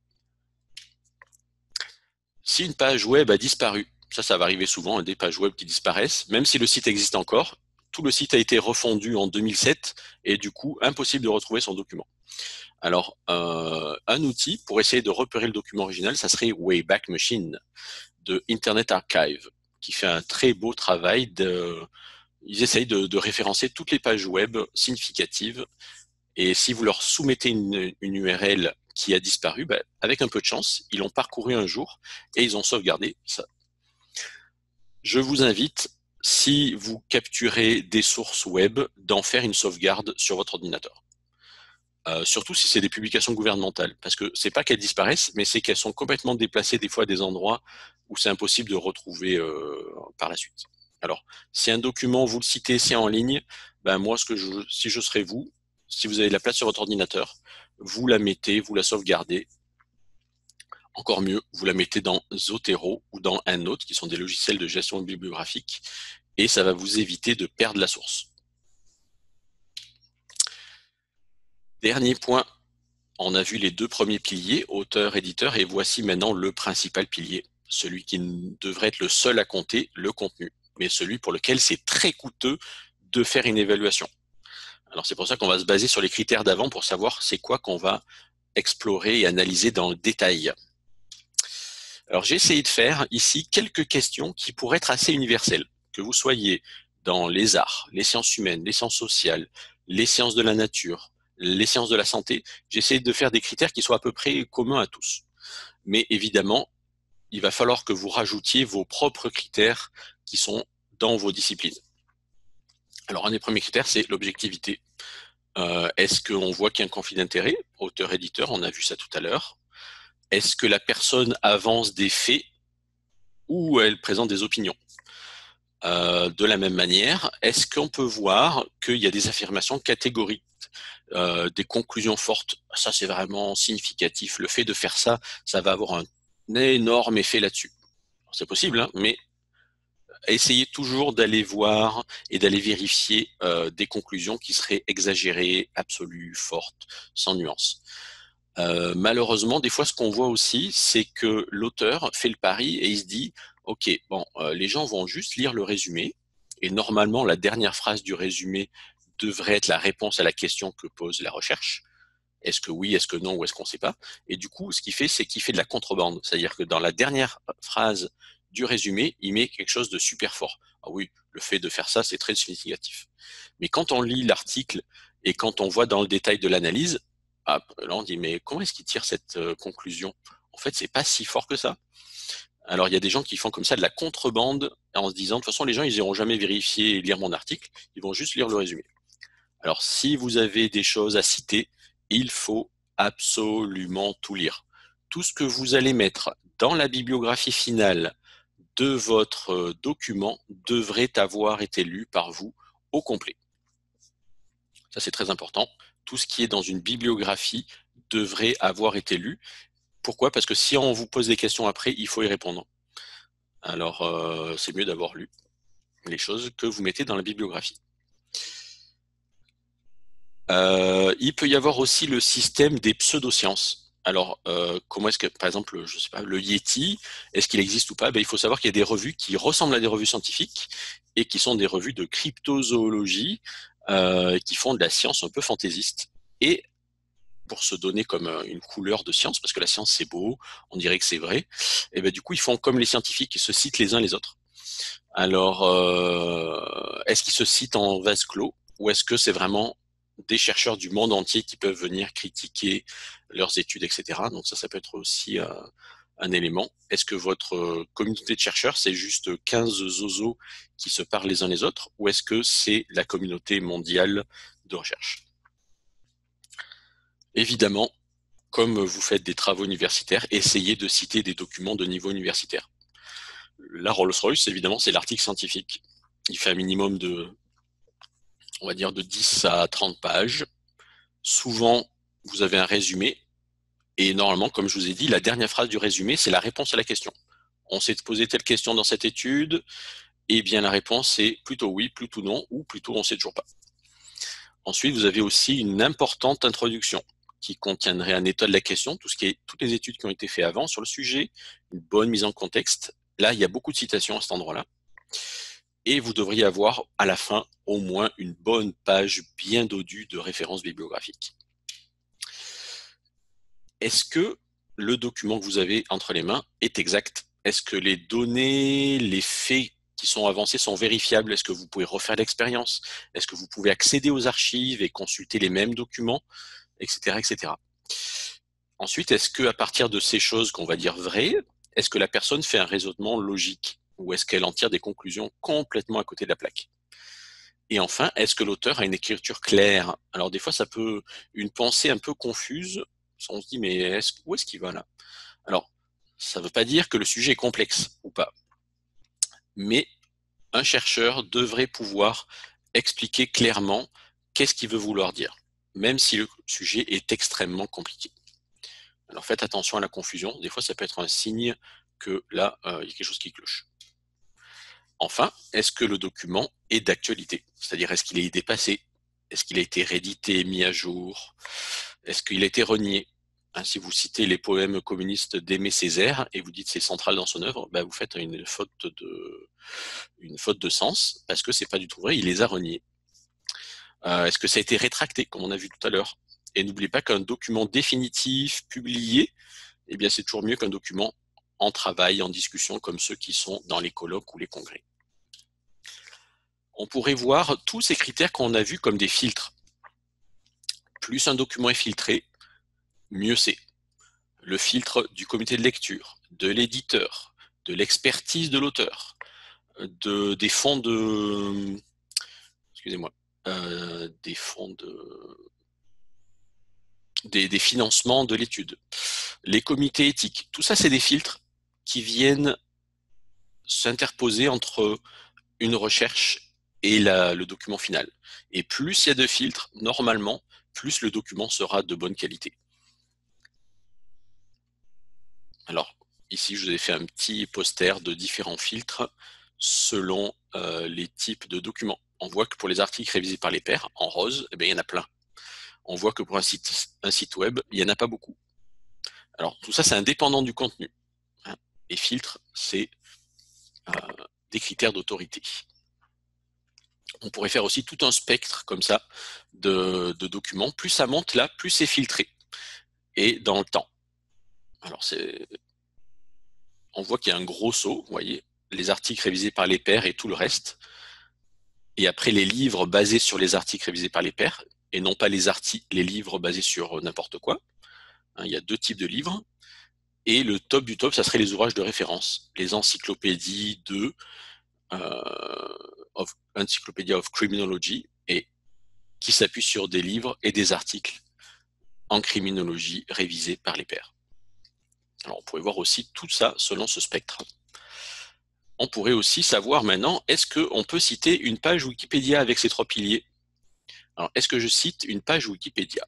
Si une page web a disparu, ça, ça va arriver souvent, des pages web qui disparaissent, même si le site existe encore, tout le site a été refondu en deux mille sept et du coup, impossible de retrouver son document. Alors, euh, un outil pour essayer de repérer le document original, ça serait Wayback Machine de Internet Archive, qui fait un très beau travail. De, ils essayent de, de référencer toutes les pages web significatives. Et si vous leur soumettez une, une U R L qui a disparu, bah, avec un peu de chance, ils l'ont parcouru un jour et ils ont sauvegardé ça. Je vous invite, si vous capturez des sources web, d'en faire une sauvegarde sur votre ordinateur. Euh, surtout si c'est des publications gouvernementales, parce que c'est pas qu'elles disparaissent, mais c'est qu'elles sont complètement déplacées des fois à des endroits où c'est impossible de retrouver euh, par la suite. Alors, si un document, vous le citez, c'est en ligne, ben moi, ce que je, si je serais vous, si vous avez de la place sur votre ordinateur, vous la mettez, vous la sauvegardez. Encore mieux, vous la mettez dans Zotero ou dans EndNote, qui sont des logiciels de gestion bibliographique, et ça va vous éviter de perdre la source. Dernier point, on a vu les deux premiers piliers, auteur, éditeur, et voici maintenant le principal pilier, celui qui devrait être le seul à compter, le contenu, mais celui pour lequel c'est très coûteux de faire une évaluation. Alors c'est pour ça qu'on va se baser sur les critères d'avant pour savoir c'est quoi qu'on va explorer et analyser dans le détail. Alors j'ai essayé de faire ici quelques questions qui pourraient être assez universelles, que vous soyez dans les arts, les sciences humaines, les sciences sociales, les sciences de la nature, les sciences de la santé. J'ai essayé de faire des critères qui soient à peu près communs à tous. Mais évidemment, il va falloir que vous rajoutiez vos propres critères qui sont dans vos disciplines. Alors un des premiers critères, c'est l'objectivité. Euh, est-ce qu'on voit qu'il y a un conflit d'intérêt, auteur-éditeur, on a vu ça tout à l'heure. Est-ce que la personne avance des faits ou elle présente des opinions? Euh, de la même manière, est-ce qu'on peut voir qu'il y a des affirmations catégoriques, euh, des conclusions fortes? Ça, c'est vraiment significatif. Le fait de faire ça, ça va avoir un énorme effet là-dessus. C'est possible, hein, mais essayez toujours d'aller voir et d'aller vérifier euh, des conclusions qui seraient exagérées, absolues, fortes, sans nuance. Euh, malheureusement, des fois, ce qu'on voit aussi, c'est que l'auteur fait le pari et il se dit, OK, bon, euh, les gens vont juste lire le résumé et normalement, la dernière phrase du résumé devrait être la réponse à la question que pose la recherche. Est-ce que oui, est-ce que non, ou est-ce qu'on ne sait pas? Et du coup, ce qu'il fait, c'est qu'il fait de la contrebande. C'est-à-dire que dans la dernière phrase du résumé, il met quelque chose de super fort. Ah oui, le fait de faire ça, c'est très significatif. Mais quand on lit l'article et quand on voit dans le détail de l'analyse, ah, là on dit, mais comment est-ce qu'il tire cette euh, conclusion? En fait, c'est pas si fort que ça. Alors, il y a des gens qui font comme ça de la contrebande en se disant, de toute façon, les gens, ils n'iront jamais vérifier et lire mon article, ils vont juste lire le résumé. Alors, si vous avez des choses à citer, il faut absolument tout lire. Tout ce que vous allez mettre dans la bibliographie finale de votre document devrait avoir été lu par vous au complet. Ça, c'est très important. Tout ce qui est dans une bibliographie devrait avoir été lu. Pourquoi? Parce que si on vous pose des questions après, il faut y répondre. Alors, euh, c'est mieux d'avoir lu les choses que vous mettez dans la bibliographie. Euh, il peut y avoir aussi le système des pseudosciences. Alors, euh, comment est-ce que, par exemple, je sais pas, le Yeti, est-ce qu'il existe ou pas? Ben, il faut savoir qu'il y a des revues qui ressemblent à des revues scientifiques et qui sont des revues de cryptozoologie euh, qui font de la science un peu fantaisiste. Et pour se donner comme euh, une couleur de science, parce que la science c'est beau, on dirait que c'est vrai, et ben du coup ils font comme les scientifiques, ils se citent les uns les autres. Alors, euh, est-ce qu'ils se citent en vase clos ou est-ce que c'est vraiment des chercheurs du monde entier qui peuvent venir critiquer leurs études, et cetera. Donc ça, ça peut être aussi euh, un élément. Est-ce que votre euh, communauté de chercheurs, c'est juste quinze zozos qui se parlent les uns les autres ou est-ce que c'est la communauté mondiale de recherche? Évidemment, comme vous faites des travaux universitaires, essayez de citer des documents de niveau universitaire. La Rolls-Royce, évidemment, c'est l'article scientifique. Il fait un minimum de, on va dire, de dix à trente pages. Souvent, vous avez un résumé. Et normalement, comme je vous ai dit, la dernière phrase du résumé, c'est la réponse à la question. On s'est posé telle question dans cette étude. Eh bien, la réponse est plutôt oui, plutôt non, ou plutôt on ne sait toujours pas. Ensuite, vous avez aussi une importante introduction qui contiendrait un état de la question, tout ce qui est, toutes les études qui ont été faites avant sur le sujet, une bonne mise en contexte. Là, il y a beaucoup de citations à cet endroit-là. Et vous devriez avoir à la fin au moins une bonne page bien dodue de références bibliographiques. Est-ce que le document que vous avez entre les mains est exact? Est-ce que les données, les faits qui sont avancés sont vérifiables? Est-ce que vous pouvez refaire l'expérience? Est-ce que vous pouvez accéder aux archives et consulter les mêmes documents, et cetera, et cetera. Ensuite, est-ce qu'à partir de ces choses qu'on va dire vraies, est-ce que la personne fait un raisonnement logique ou est-ce qu'elle en tire des conclusions complètement à côté de la plaque? Et enfin, est-ce que l'auteur a une écriture claire? Alors des fois, ça peut une pensée un peu confuse. On se dit, mais est-ce, où est-ce qu'il va là? Alors, ça ne veut pas dire que le sujet est complexe ou pas, mais un chercheur devrait pouvoir expliquer clairement qu'est-ce qu'il veut vouloir dire, même si le sujet est extrêmement compliqué. Alors faites attention à la confusion, des fois ça peut être un signe que là, euh, il y a quelque chose qui cloche. Enfin, est-ce que le document est d'actualité? C'est-à-dire, est-ce qu'il est dépassé? Est-ce qu'il a été réédité, mis à jour? Est-ce qu'il a été renié? Hein, si vous citez les poèmes communistes d'Aimé Césaire et vous dites c'est central dans son œuvre, ben vous faites une faute de, une faute de sens parce que c'est pas du tout vrai, il les a reniés. Euh, est-ce que ça a été rétracté, comme on a vu tout à l'heure? Et n'oubliez pas qu'un document définitif, publié, eh bien c'est toujours mieux qu'un document en travail, en discussion, comme ceux qui sont dans les colloques ou les congrès. On pourrait voir tous ces critères qu'on a vus comme des filtres. Plus un document est filtré, mieux c'est. Le filtre du comité de lecture, de l'éditeur, de l'expertise de l'auteur, de, des fonds de... Excusez-moi. Euh, des fonds de... Des, des financements de l'étude. Les comités éthiques. Tout ça, c'est des filtres qui viennent s'interposer entre une recherche et la, le document final. Et plus il y a de filtres, normalement, plus le document sera de bonne qualité. Alors, ici, je vous ai fait un petit poster de différents filtres selon euh, les types de documents. On voit que pour les articles révisés par les pairs, en rose, eh bien, il y en a plein. On voit que pour un site, un site web, il n'y en a pas beaucoup. Alors, tout ça, c'est indépendant du contenu. Hein. Les filtres, c'est euh, des critères d'autorité. On pourrait faire aussi tout un spectre comme ça de, de documents. Plus ça monte là, plus c'est filtré. Et dans le temps. Alors, c'est... on voit qu'il y a un gros saut, vous voyez, les articles révisés par les pairs et tout le reste. Et après, les livres basés sur les articles révisés par les pairs, et non pas les, articles, les livres basés sur n'importe quoi. Hein, il y a deux types de livres. Et le top du top, ça serait les ouvrages de référence, les encyclopédies de euh, of, Encyclopedia of Criminology, et qui s'appuient sur des livres et des articles en criminologie révisés par les pairs. Alors, on pourrait voir aussi tout ça selon ce spectre. On pourrait aussi savoir maintenant, est-ce qu'on peut citer une page Wikipédia avec ces trois piliers? Alors, est-ce que je cite une page Wikipédia?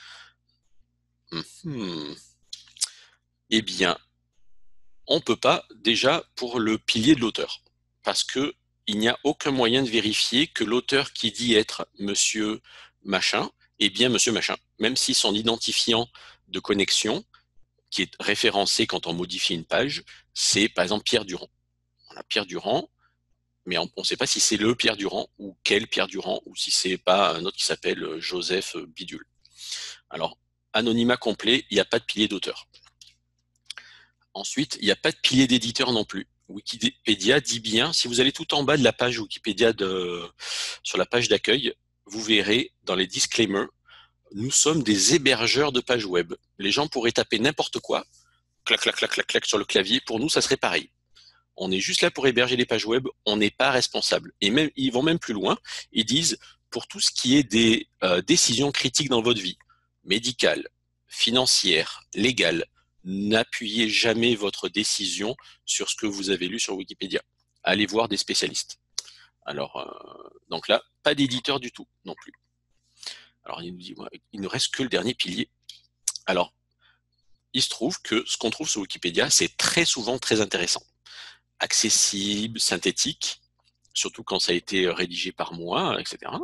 hmm. Eh bien, on ne peut pas déjà pour le pilier de l'auteur, parce qu'il n'y a aucun moyen de vérifier que l'auteur qui dit être monsieur machin est bien monsieur machin, même si son identifiant de connexion qui est référencé quand on modifie une page, c'est par exemple Pierre Durand. On a Pierre Durand, mais on ne sait pas si c'est le Pierre Durand ou quel Pierre Durand, ou si c'est pas un autre qui s'appelle Joseph Bidule. Alors, anonymat complet, il n'y a pas de pilier d'auteur. Ensuite, il n'y a pas de pilier d'éditeur non plus. Wikipédia dit bien, si vous allez tout en bas de la page Wikipédia de, sur la page d'accueil, vous verrez dans les disclaimers, nous sommes des hébergeurs de pages web. Les gens pourraient taper n'importe quoi, clac, clac, clac, clac, clac sur le clavier. Pour nous, ça serait pareil. On est juste là pour héberger les pages web, on n'est pas responsable. Et même, ils vont même plus loin, ils disent, pour tout ce qui est des euh, décisions critiques dans votre vie, médicale, financière, légale, n'appuyez jamais votre décision sur ce que vous avez lu sur Wikipédia. Allez voir des spécialistes. Alors, euh, donc là, pas d'éditeur du tout non plus. Alors, il nous dit, ouais, il ne reste que le dernier pilier. Alors, il se trouve que ce qu'on trouve sur Wikipédia, c'est très souvent très intéressant. Accessible, synthétique, surtout quand ça a été rédigé par moi, et cetera.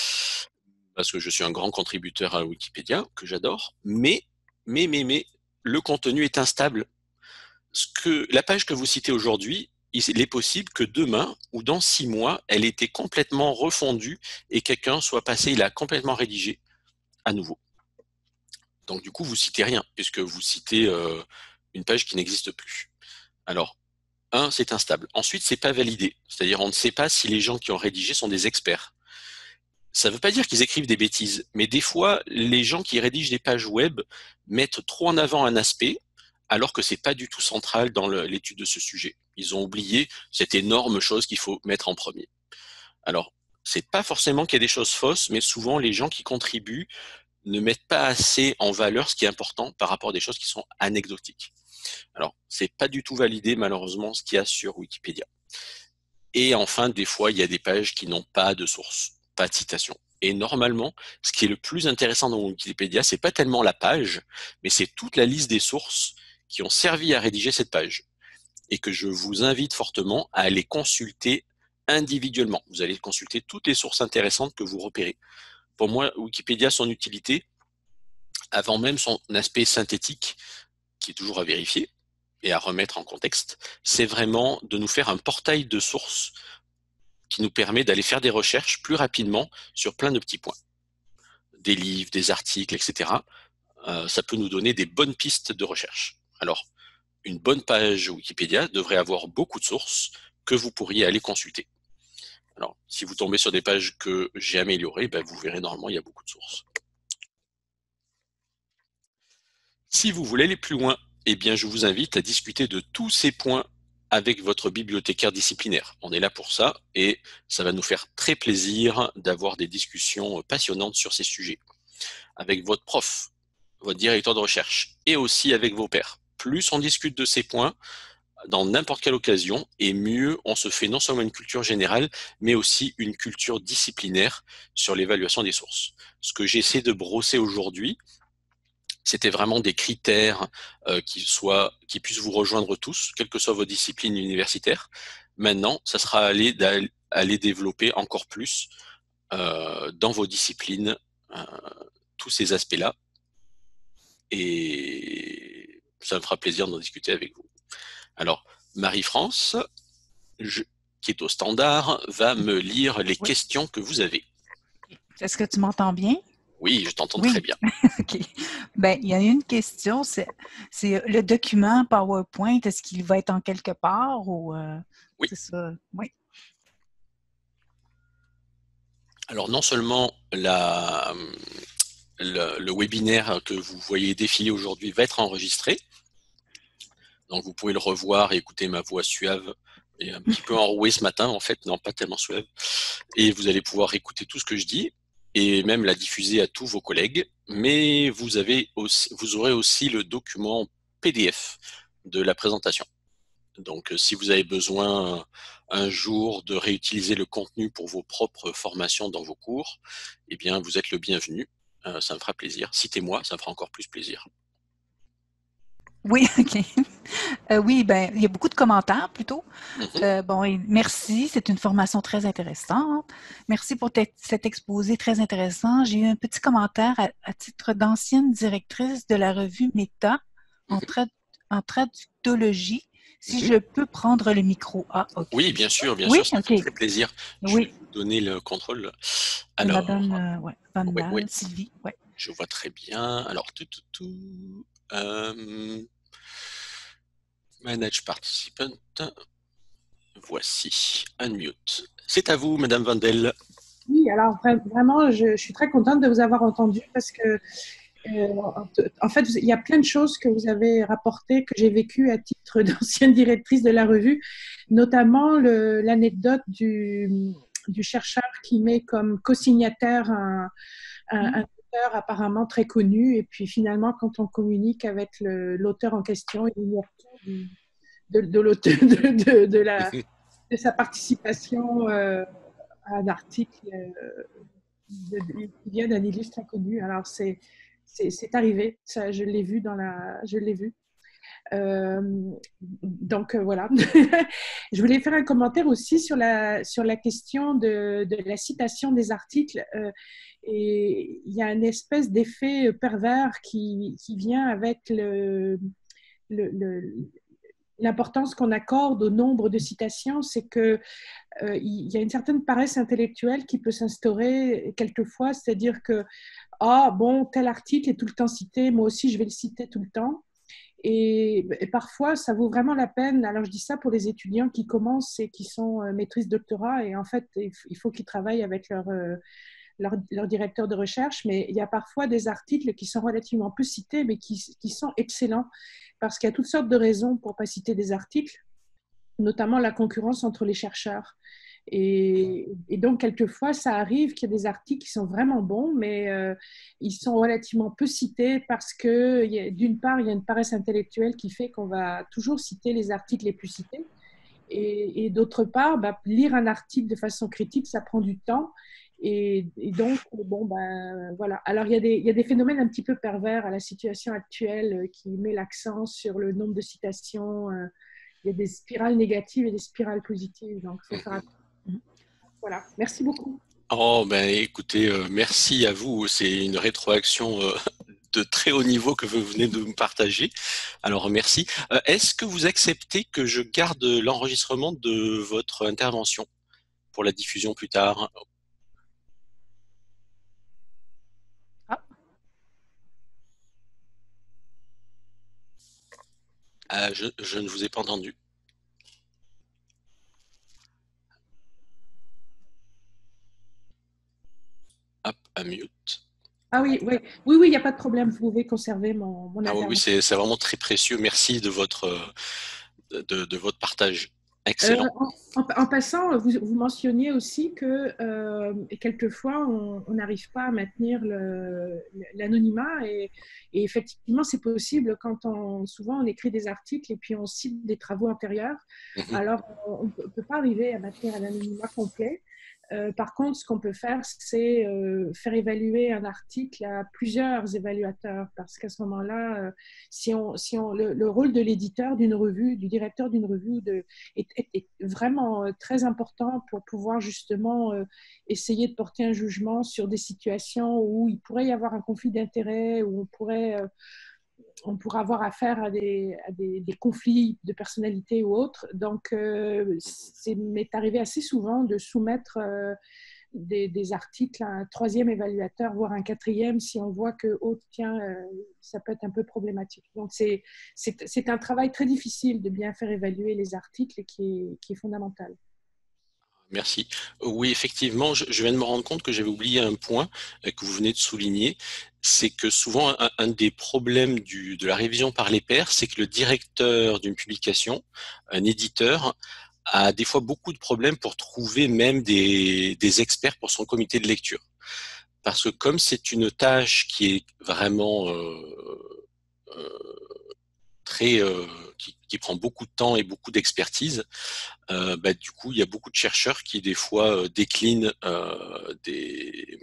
Parce que je suis un grand contributeur à Wikipédia, que j'adore, mais, mais, mais, mais, le contenu est instable. Ce que, la page que vous citez aujourd'hui, il est possible que demain ou dans six mois, elle ait été complètement refondue et quelqu'un soit passé, il a complètement rédigé à nouveau. Donc du coup, vous citez rien, puisque vous citez euh, une page qui n'existe plus. Alors, un, c'est instable. Ensuite, c'est pas validé. C'est-à-dire, on ne sait pas si les gens qui ont rédigé sont des experts. Ça ne veut pas dire qu'ils écrivent des bêtises, mais des fois, les gens qui rédigent des pages web mettent trop en avant un aspect, alors que c'est pas du tout central dans l'étude de ce sujet. Ils ont oublié cette énorme chose qu'il faut mettre en premier. Alors, c'est pas forcément qu'il y a des choses fausses, mais souvent, les gens qui contribuent ne mettent pas assez en valeur ce qui est important par rapport à des choses qui sont anecdotiques. Alors, c'est pas du tout validé, malheureusement, ce qu'il y a sur Wikipédia. Et enfin, des fois, il y a des pages qui n'ont pas de source, pas de citation. Et normalement, ce qui est le plus intéressant dans Wikipédia, c'est pas tellement la page, mais c'est toute la liste des sources qui ont servi à rédiger cette page. Et que je vous invite fortement à aller consulter individuellement. Vous allez consulter toutes les sources intéressantes que vous repérez. Pour moi, Wikipédia, son utilité, avant même son aspect synthétique, qui est toujours à vérifier et à remettre en contexte, c'est vraiment de nous faire un portail de sources qui nous permet d'aller faire des recherches plus rapidement sur plein de petits points. Des livres, des articles, et cetera. Euh, ça peut nous donner des bonnes pistes de recherche. Alors, une bonne page Wikipédia devrait avoir beaucoup de sources que vous pourriez aller consulter. Alors, si vous tombez sur des pages que j'ai améliorées, ben vous verrez normalement, il y a beaucoup de sources. Si vous voulez aller plus loin, eh bien, je vous invite à discuter de tous ces points avec votre bibliothécaire disciplinaire. On est là pour ça et ça va nous faire très plaisir d'avoir des discussions passionnantes sur ces sujets. Avec votre prof, votre directeur de recherche et aussi avec vos pairs. Plus on discute de ces points dans n'importe quelle occasion et mieux on se fait non seulement une culture générale, mais aussi une culture disciplinaire sur l'évaluation des sources. Ce que j'essaie de brosser aujourd'hui, c'était vraiment des critères euh, qui, soient, qui puissent vous rejoindre tous, quelle que soit votre discipline universitaire. Maintenant, ça sera aller, d'aller développer encore plus euh, dans vos disciplines euh, tous ces aspects-là. Et ça me fera plaisir d'en discuter avec vous. Alors, Marie-France, je, qui est au standard, va me lire les oui. questions que vous avez. Est-ce que tu m'entends bien? Oui, je t'entends oui. très bien. OK. Ben, il y a une question, c'est, c'est le document PowerPoint, est-ce qu'il va être en quelque part ou euh, oui. c'est ça? Oui. Alors, non seulement la, le, le webinaire que vous voyez défiler aujourd'hui va être enregistré, donc vous pouvez le revoir et écouter ma voix suave et un petit peu enrouée ce matin, en fait, non pas tellement suave, et vous allez pouvoir écouter tout ce que je dis, et même la diffuser à tous vos collègues, mais vous, avez aussi, vous aurez aussi le document P D F de la présentation. Donc si vous avez besoin un jour de réutiliser le contenu pour vos propres formations dans vos cours, eh bien vous êtes le bienvenu, euh, ça me fera plaisir. Citez-moi, ça me fera encore plus plaisir. Oui, OK. Euh, oui, ben, il y a beaucoup de commentaires plutôt. Mm-hmm. Euh, bon, et merci, c'est une formation très intéressante. Merci pour cet exposé très intéressant. J'ai eu un petit commentaire à, à titre d'ancienne directrice de la revue Méta. en, Mhm. trad- en traductologie, si Mhm. je peux prendre le micro. Ah, OK. Oui, bien sûr, bien Oui, sûr, ça me OK. fait très plaisir. Je vais Oui, vous donner le contrôle. c'est Madame Alors, euh, ouais, Van oui, oui, Daal, Sylvie. Ouais. je vois très bien. Alors, tout, tout, tout. Euh, manage participant. Voici. Unmute. C'est à vous, Madame Vandel. Oui, alors vra- vraiment, je, je suis très contente de vous avoir entendu parce que, euh, en en fait, il y a plein de choses que vous avez rapportées, que j'ai vécues à titre d'ancienne directrice de la revue, notamment le- l'anecdote du, du chercheur qui met comme co-signataire un, un, Hmm. un auteur apparemment très connu, et puis finalement, quand on communique avec le- l'auteur en question, il ignore tout du- de, de, l'auteur- de, de, de la, de sa participation euh, à un article euh, de- de- qui vient d'un illustre inconnu. Alors, c'est, c'est, c'est arrivé, ça, je l'ai vu dans la, je l'ai vu. Euh, donc, euh, voilà. Je voulais faire un commentaire aussi sur la, sur la question de, de la citation des articles. Euh, et il y a une espèce d'effet pervers qui, qui vient avec le, le, le l'importance qu'on accorde au nombre de citations, c'est que euh, il y a une certaine paresse intellectuelle qui peut s'instaurer quelquefois, c'est-à-dire que ah bon, tel article est tout le temps cité, moi aussi je vais le citer tout le temps. Et, et parfois, ça vaut vraiment la peine. Alors, je dis ça pour les étudiants qui commencent et qui sont euh, maîtrise doctorat, et en fait, il faut qu'ils travaillent avec leur, euh, leur, leur directeur de recherche, mais il y a parfois des articles qui sont relativement peu cités, mais qui, qui sont excellents, parce qu'il y a toutes sortes de raisons pour ne pas citer des articles, notamment la concurrence entre les chercheurs. Et, et donc, quelquefois, ça arrive qu'il y a des articles qui sont vraiment bons, mais euh, ils sont relativement peu cités parce que, d'une part, il y a une paresse intellectuelle qui fait qu'on va toujours citer les articles les plus cités. Et, et d'autre part, bah, lire un article de façon critique, ça prend du temps. Et, et donc, bon, ben voilà. Alors, il y, a des, il y a des phénomènes un petit peu pervers à la situation actuelle qui met l'accent sur le nombre de citations. Euh, il y a des spirales négatives et des spirales positives. Donc, il faut faire attention. Voilà. Merci beaucoup. Oh, ben écoutez, euh, merci à vous. C'est une rétroaction euh, de très haut niveau que vous venez de me partager. Alors, merci. Euh, Est-ce que vous acceptez que je garde l'enregistrement de votre intervention pour la diffusion plus tard? Ah, Ah, je, je ne vous ai pas entendu. Hop, unmute. Ah oui, oui, oui, oui, il n'y a pas de problème. Vous pouvez conserver mon, mon Ah oui, oui, intervention. c'est c'est vraiment très précieux. Merci de votre, euh, de, de votre partage. Euh, Excellent. en, en- en passant, vous, vous mentionniez aussi que euh, quelquefois, on on n'arrive pas à maintenir le- l'anonymat, et, et effectivement, c'est possible quand on, souvent on écrit des articles et puis on cite des travaux antérieurs. Mhm. Alors, on ne peut pas arriver à maintenir un anonymat complet. Euh, par contre, ce qu'on peut faire, c'est euh, faire évaluer un article à plusieurs évaluateurs, parce qu'à ce moment-là, euh, si on, si on, le, le rôle de l'éditeur d'une revue, du directeur d'une revue, de, est, est, est vraiment euh, très important pour pouvoir justement euh, essayer de porter un jugement sur des situations où il pourrait y avoir un conflit d'intérêts, où on pourrait, euh, on pourrait avoir affaire à des, à des, des conflits de personnalité ou autres. Donc, euh, c'est m'est arrivé assez souvent de soumettre euh, des, des articles à un troisième évaluateur, voire un quatrième, si on voit que, oh, tiens, euh, ça peut être un peu problématique. Donc, c'est, c'est, c'est un travail très difficile de bien faire évaluer les articles qui est, qui est fondamental. Merci. Oui, effectivement, je, je viens de me rendre compte que j'avais oublié un point euh, que vous venez de souligner. C'est que souvent, un, un des problèmes du, de la révision par les pairs, c'est que le directeur d'une publication, un éditeur, a des fois beaucoup de problèmes pour trouver même des, des experts pour son comité de lecture. Parce que comme c'est une tâche qui est vraiment euh, euh, très, euh, qui, qui prend beaucoup de temps et beaucoup d'expertise, euh, bah, du coup, il y a beaucoup de chercheurs qui des fois euh, déclinent euh, des,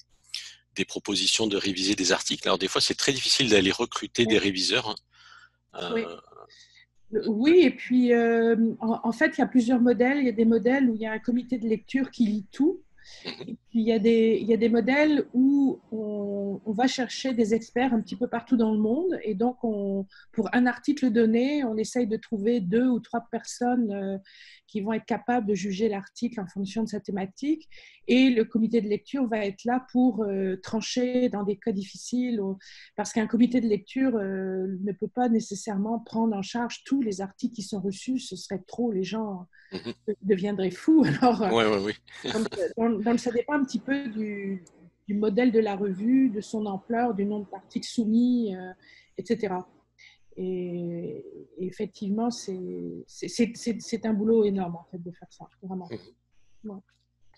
des propositions de réviser des articles. Alors des fois, c'est très difficile d'aller recruter des réviseurs. Hein. Oui. Euh, Oui, et puis euh, en, en fait, il y a plusieurs modèles. Il y a des modèles où il y a un comité de lecture qui lit tout. Et puis, il y a des, il y a des modèles où on, on va chercher des experts un petit peu partout dans le monde. Et donc, on, pour un article donné, on essaye de trouver deux ou trois personnes euh, qui vont être capables de juger l'article en fonction de sa thématique. Et le comité de lecture va être là pour euh, trancher dans des cas difficiles. Ou, parce qu'un comité de lecture euh, ne peut pas nécessairement prendre en charge tous les articles qui sont reçus. Ce serait trop, les gens deviendraient fous. Alors, Oui, oui, oui. donc, donc, donc, ça dépend un petit peu du, du modèle de la revue, de son ampleur, du nombre d'articles soumis, euh, et cetera. Et, et effectivement, c'est, c'est, c'est, c'est un boulot énorme en fait de faire ça, vraiment. Mmh. Ouais.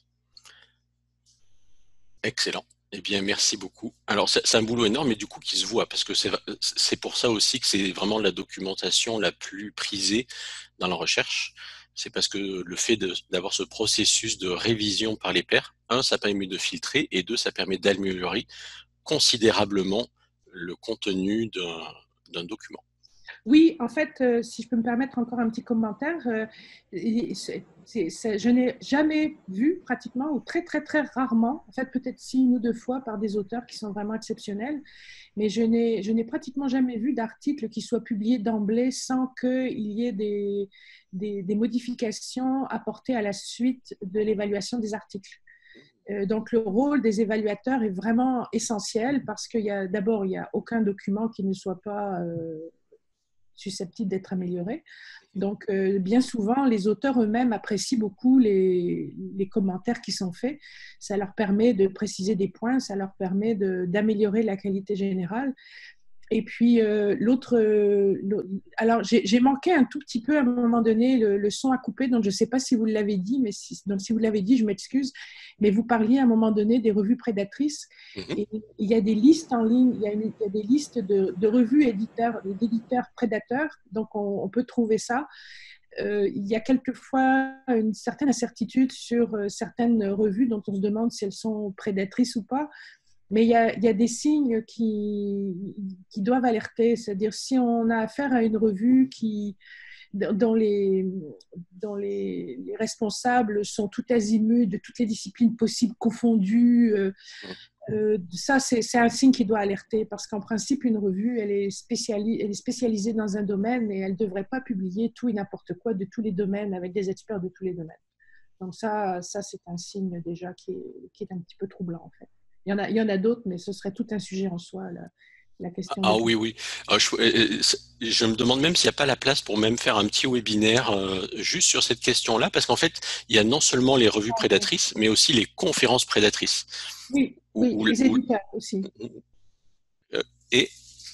Excellent. Eh bien, merci beaucoup. Alors, c'est un boulot énorme, mais du coup, qui se voit, parce que c'est pour ça aussi que c'est vraiment la documentation la plus prisée dans la recherche. C'est parce que le fait d'avoir ce processus de révision par les pairs, un, ça permet de filtrer, et deux, ça permet d'améliorer considérablement le contenu d'un document. Oui, en fait, euh, si je peux me permettre encore un petit commentaire, euh, c'est, c'est, c'est, je n'ai jamais vu pratiquement, ou très très très rarement, en fait peut-être si une ou deux fois par des auteurs qui sont vraiment exceptionnels, mais je n'ai, je n'ai pratiquement jamais vu d'article qui soit publié d'emblée sans qu'il y ait des, des, des modifications apportées à la suite de l'évaluation des articles. Euh, donc le rôle des évaluateurs est vraiment essentiel parce qu'il y a d'abord, il n'y a aucun document qui ne soit pas... Euh, susceptibles d'être améliorés. Donc, euh, bien souvent, les auteurs eux-mêmes apprécient beaucoup les, les commentaires qui sont faits. Ça leur permet de préciser des points, ça leur permet d'améliorer la qualité générale. Et puis, euh, l'autre... Euh, alors, j'ai manqué un tout petit peu à un moment donné, le, le son a coupé, donc je ne sais pas si vous l'avez dit, mais si, donc si vous l'avez dit, je m'excuse. Mais vous parliez à un moment donné des revues prédatrices. Mm-hmm. Et il y a des listes en ligne, il y a, une, il y a des listes de, de revues éditeurs, d'éditeurs prédateurs, donc on, on peut trouver ça. Euh, il y a quelquefois une certaine incertitude sur euh, certaines revues dont on se demande si elles sont prédatrices ou pas. Mais il y, a, il y a des signes qui, qui doivent alerter, c'est-à-dire si on a affaire à une revue qui, dont, les, dont les, les responsables sont tout azimuts, de toutes les disciplines possibles confondues, euh, euh, ça c'est un signe qui doit alerter parce qu'en principe une revue elle est, spéciali elle est spécialisée dans un domaine et elle ne devrait pas publier tout et n'importe quoi de tous les domaines avec des experts de tous les domaines. Donc ça, ça c'est un signe déjà qui est, qui est un petit peu troublant en fait. Il y en a, il y en a d'autres, mais ce serait tout un sujet en soi, la, la question. Ah oui, oui. Euh, je, je me demande même s'il n'y a pas la place pour même faire un petit webinaire euh, juste sur cette question-là, parce qu'en fait, il y a non seulement les revues prédatrices, mais aussi les conférences prédatrices. Oui, où, oui, où, les où, éditeurs aussi. Euh, et,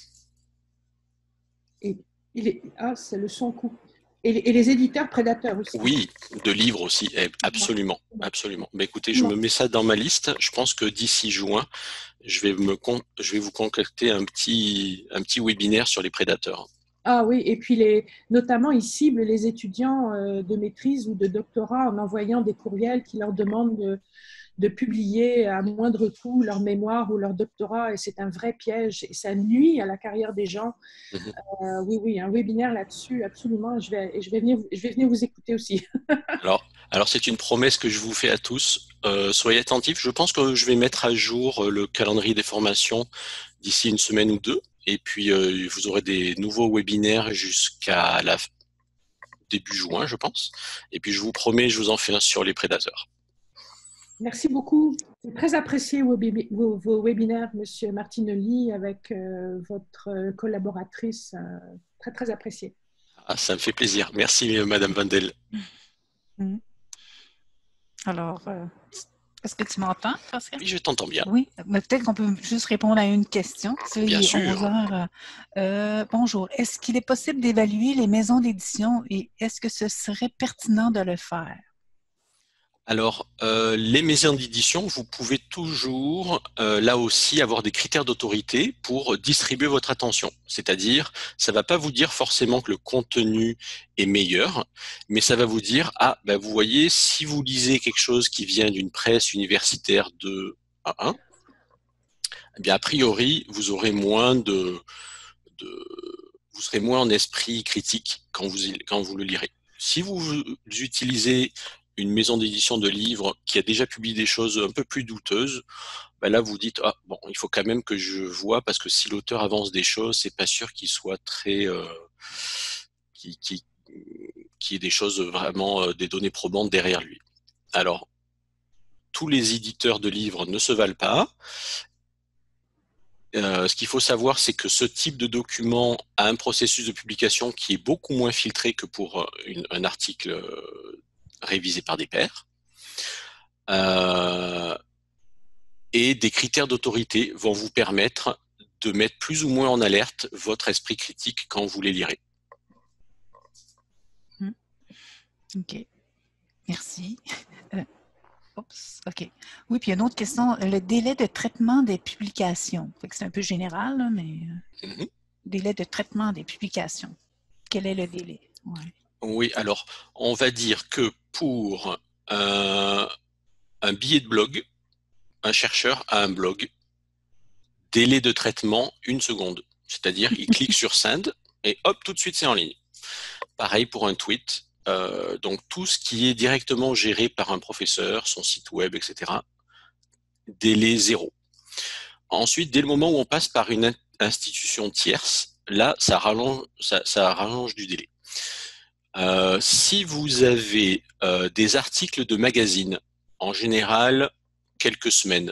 et il est, ah, c'est le son coupe. Et les, et les éditeurs prédateurs aussi. Oui, de livres aussi, absolument, absolument. Bah, écoutez, je me mets ça dans ma liste. Je pense que d'ici juin, je vais, me con... je vais vous concocter un petit, un petit webinaire sur les prédateurs. Ah oui, et puis les, notamment, ils ciblent les étudiants de maîtrise ou de doctorat en envoyant des courriels qui leur demandent de, de publier à moindre coût leur mémoire ou leur doctorat, et c'est un vrai piège, et ça nuit à la carrière des gens. Mmh. Euh, oui, oui, un webinaire là-dessus, absolument, je vais, je, vais venir, je vais venir vous écouter aussi. Alors, alors c'est une promesse que je vous fais à tous, euh, soyez attentifs, je pense que je vais mettre à jour le calendrier des formations d'ici une semaine ou deux, et puis euh, vous aurez des nouveaux webinaires jusqu'à la début juin, je pense, et puis je vous promets, je vous en fais un sur les prédateurs. Merci beaucoup. C'est très apprécié vos, vos, vos webinaires, Monsieur Martinelli, avec euh, votre collaboratrice. Euh, très, très apprécié. Ah, ça me fait plaisir. Merci, Madame Vandel. Mmh. Alors, euh, est-ce que tu m'entends, Pascal? Oui, je t'entends bien. Oui, mais peut-être qu'on peut juste répondre à une question. Bien sûr. onze heures. Euh, bonjour. Est-ce qu'il est possible d'évaluer les maisons d'édition et est-ce que ce serait pertinent de le faire? Alors, euh, les maisons d'édition, vous pouvez toujours, euh, là aussi, avoir des critères d'autorité pour distribuer votre attention. C'est-à-dire, ça ne va pas vous dire forcément que le contenu est meilleur, mais ça va vous dire, ah, ben vous voyez, si vous lisez quelque chose qui vient d'une presse universitaire de A un, eh bien, a priori, vous aurez moins de, de, vous serez moins en esprit critique quand vous, quand vous le lirez. Si vous utilisez une maison d'édition de livres qui a déjà publié des choses un peu plus douteuses, ben là vous dites ah bon, il faut quand même que je vois, parce que si l'auteur avance des choses, c'est pas sûr qu'il soit très euh, qui, qui qui ait des choses vraiment euh, des données probantes derrière lui. Alors tous les éditeurs de livres ne se valent pas. Euh, ce qu'il faut savoir, c'est que ce type de document a un processus de publication qui est beaucoup moins filtré que pour une, un article euh, révisé par des pairs. Euh, et des critères d'autorité vont vous permettre de mettre plus ou moins en alerte votre esprit critique quand vous les lirez. Hmm. OK. Merci. Euh, oups, OK. Oui, puis il y a une autre question. Le délai de traitement des publications. Fait que c'est un peu général, là, mais euh, Mm-hmm. délai de traitement des publications. Quel est le délai? Ouais. Oui, alors, on va dire que pour euh, un billet de blog, un chercheur a un blog, délai de traitement, une seconde. C'est-à-dire, il clique sur Send et hop, tout de suite, c'est en ligne. Pareil pour un tweet. Euh, donc, tout ce qui est directement géré par un professeur, son site web, et cetera, délai zéro. Ensuite, dès le moment où on passe par une institution tierce, là, ça rallonge, ça, ça rallonge du délai. Euh, si vous avez euh, des articles de magazines, en général, quelques semaines.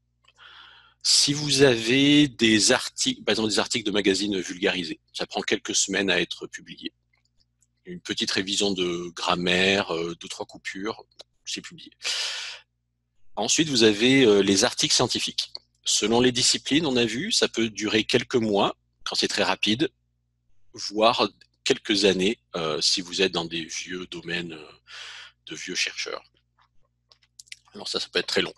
Si vous avez des articles, par exemple des articles de magazines vulgarisés, ça prend quelques semaines à être publié. Une petite révision de grammaire, euh, deux, trois coupures, c'est publié. Ensuite, vous avez euh, les articles scientifiques. Selon les disciplines, on a vu, ça peut durer quelques mois, quand c'est très rapide, voire quelques années, euh, si vous êtes dans des vieux domaines euh, de vieux chercheurs. Alors ça, ça peut être très long.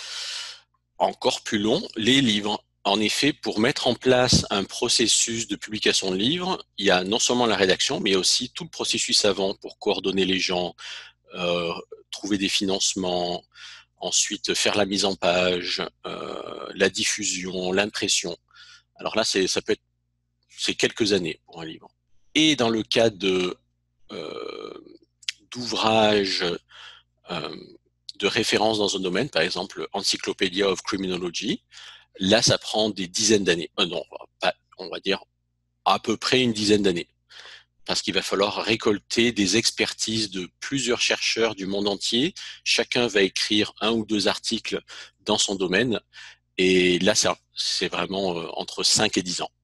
Encore plus long, les livres. En effet, pour mettre en place un processus de publication de livres, il y a non seulement la rédaction, mais aussi tout le processus avant pour coordonner les gens, euh, trouver des financements, ensuite faire la mise en page, euh, la diffusion, l'impression. Alors là, c'est, ça peut être c'est quelques années pour un livre. Et dans le cas de euh, d'ouvrages euh, de référence dans un domaine, par exemple Encyclopedia of Criminology, là, ça prend des dizaines d'années. Euh, non, pas, on va dire à peu près une dizaine d'années. Parce qu'il va falloir récolter des expertises de plusieurs chercheurs du monde entier. Chacun va écrire un ou deux articles dans son domaine. Et là, c'est, c'est vraiment euh, entre cinq et dix ans.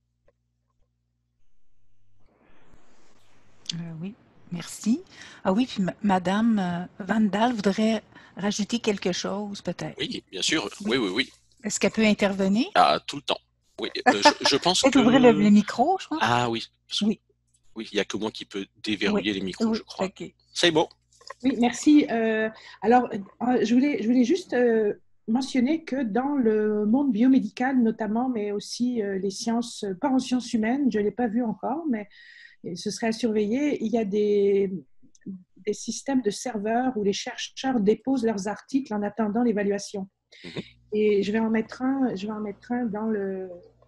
Euh, oui, merci. Ah oui, puis Madame euh, Vandal voudrait rajouter quelque chose, peut-être. Oui, bien sûr. Oui, oui, oui. Est-ce qu'elle peut intervenir? Ah, tout le temps. Oui, euh, je, je pense que... Ouvrir le, le micro, je pense. Ah oui. Oui. Oui, il n'y a que moi qui peux déverrouiller oui. les micros, oui. je crois. Okay. C'est bon. Oui, merci. Euh, alors, euh, je, voulais, je voulais juste euh, mentionner que dans le monde biomédical notamment, mais aussi euh, les sciences, pas en sciences humaines, je ne l'ai pas vu encore, mais ce serait à surveiller, il y a des, des systèmes de serveurs où les chercheurs déposent leurs articles en attendant l'évaluation. Mm-hmm. Et je vais en mettre un, je vais en mettre un dans, le,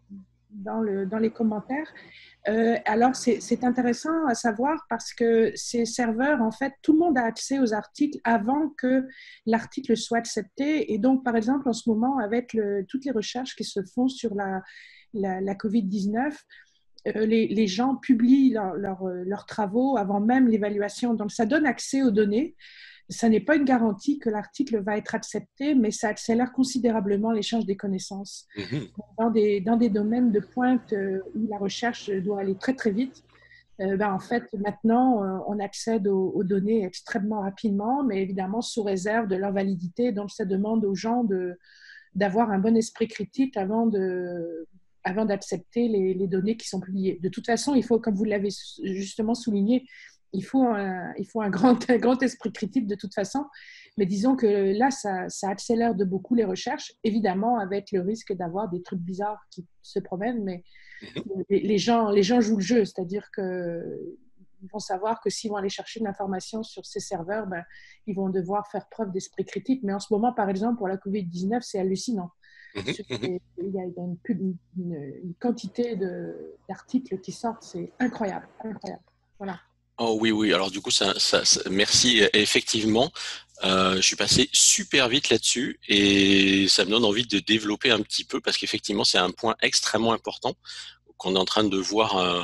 dans, le, dans les commentaires. Euh, alors, c'est intéressant à savoir parce que ces serveurs, en fait, tout le monde a accès aux articles avant que l'article soit accepté. Et donc, par exemple, en ce moment, avec le, toutes les recherches qui se font sur la, la, la COVID dix-neuf, euh, les, les gens publient leurs leur, leur travaux avant même l'évaluation. Donc, ça donne accès aux données. Ça n'est pas une garantie que l'article va être accepté, mais ça accélère considérablement l'échange des connaissances. Mmh. Dans, des, dans des domaines de pointe où la recherche doit aller très, très vite, euh, ben en fait, maintenant, euh, on accède aux, aux données extrêmement rapidement, mais évidemment sous réserve de leur validité. Donc, ça demande aux gens d'avoir un bon esprit critique avant de avant d'accepter les, les données qui sont publiées. De toute façon, il faut, comme vous l'avez justement souligné, il faut un, il faut un, grand, un grand esprit critique de toute façon, mais disons que là, ça, ça accélère de beaucoup les recherches, évidemment avec le risque d'avoir des trucs bizarres qui se promènent, mais les, les, gens, les gens jouent le jeu, c'est-à-dire qu'ils vont savoir que s'ils vont aller chercher de l'information sur ces serveurs, ben, ils vont devoir faire preuve d'esprit critique. Mais en ce moment, par exemple, pour la COVID dix-neuf, c'est hallucinant. Il y a une, une, une, une quantité d'articles qui sortent, c'est incroyable, incroyable. Voilà. Oh oui, oui. Alors du coup, ça, ça, ça- merci. Et effectivement, euh, je suis passé super vite là-dessus et ça me donne envie de développer un petit peu parce qu'effectivement, c'est un point extrêmement important qu'on est en train de voir euh,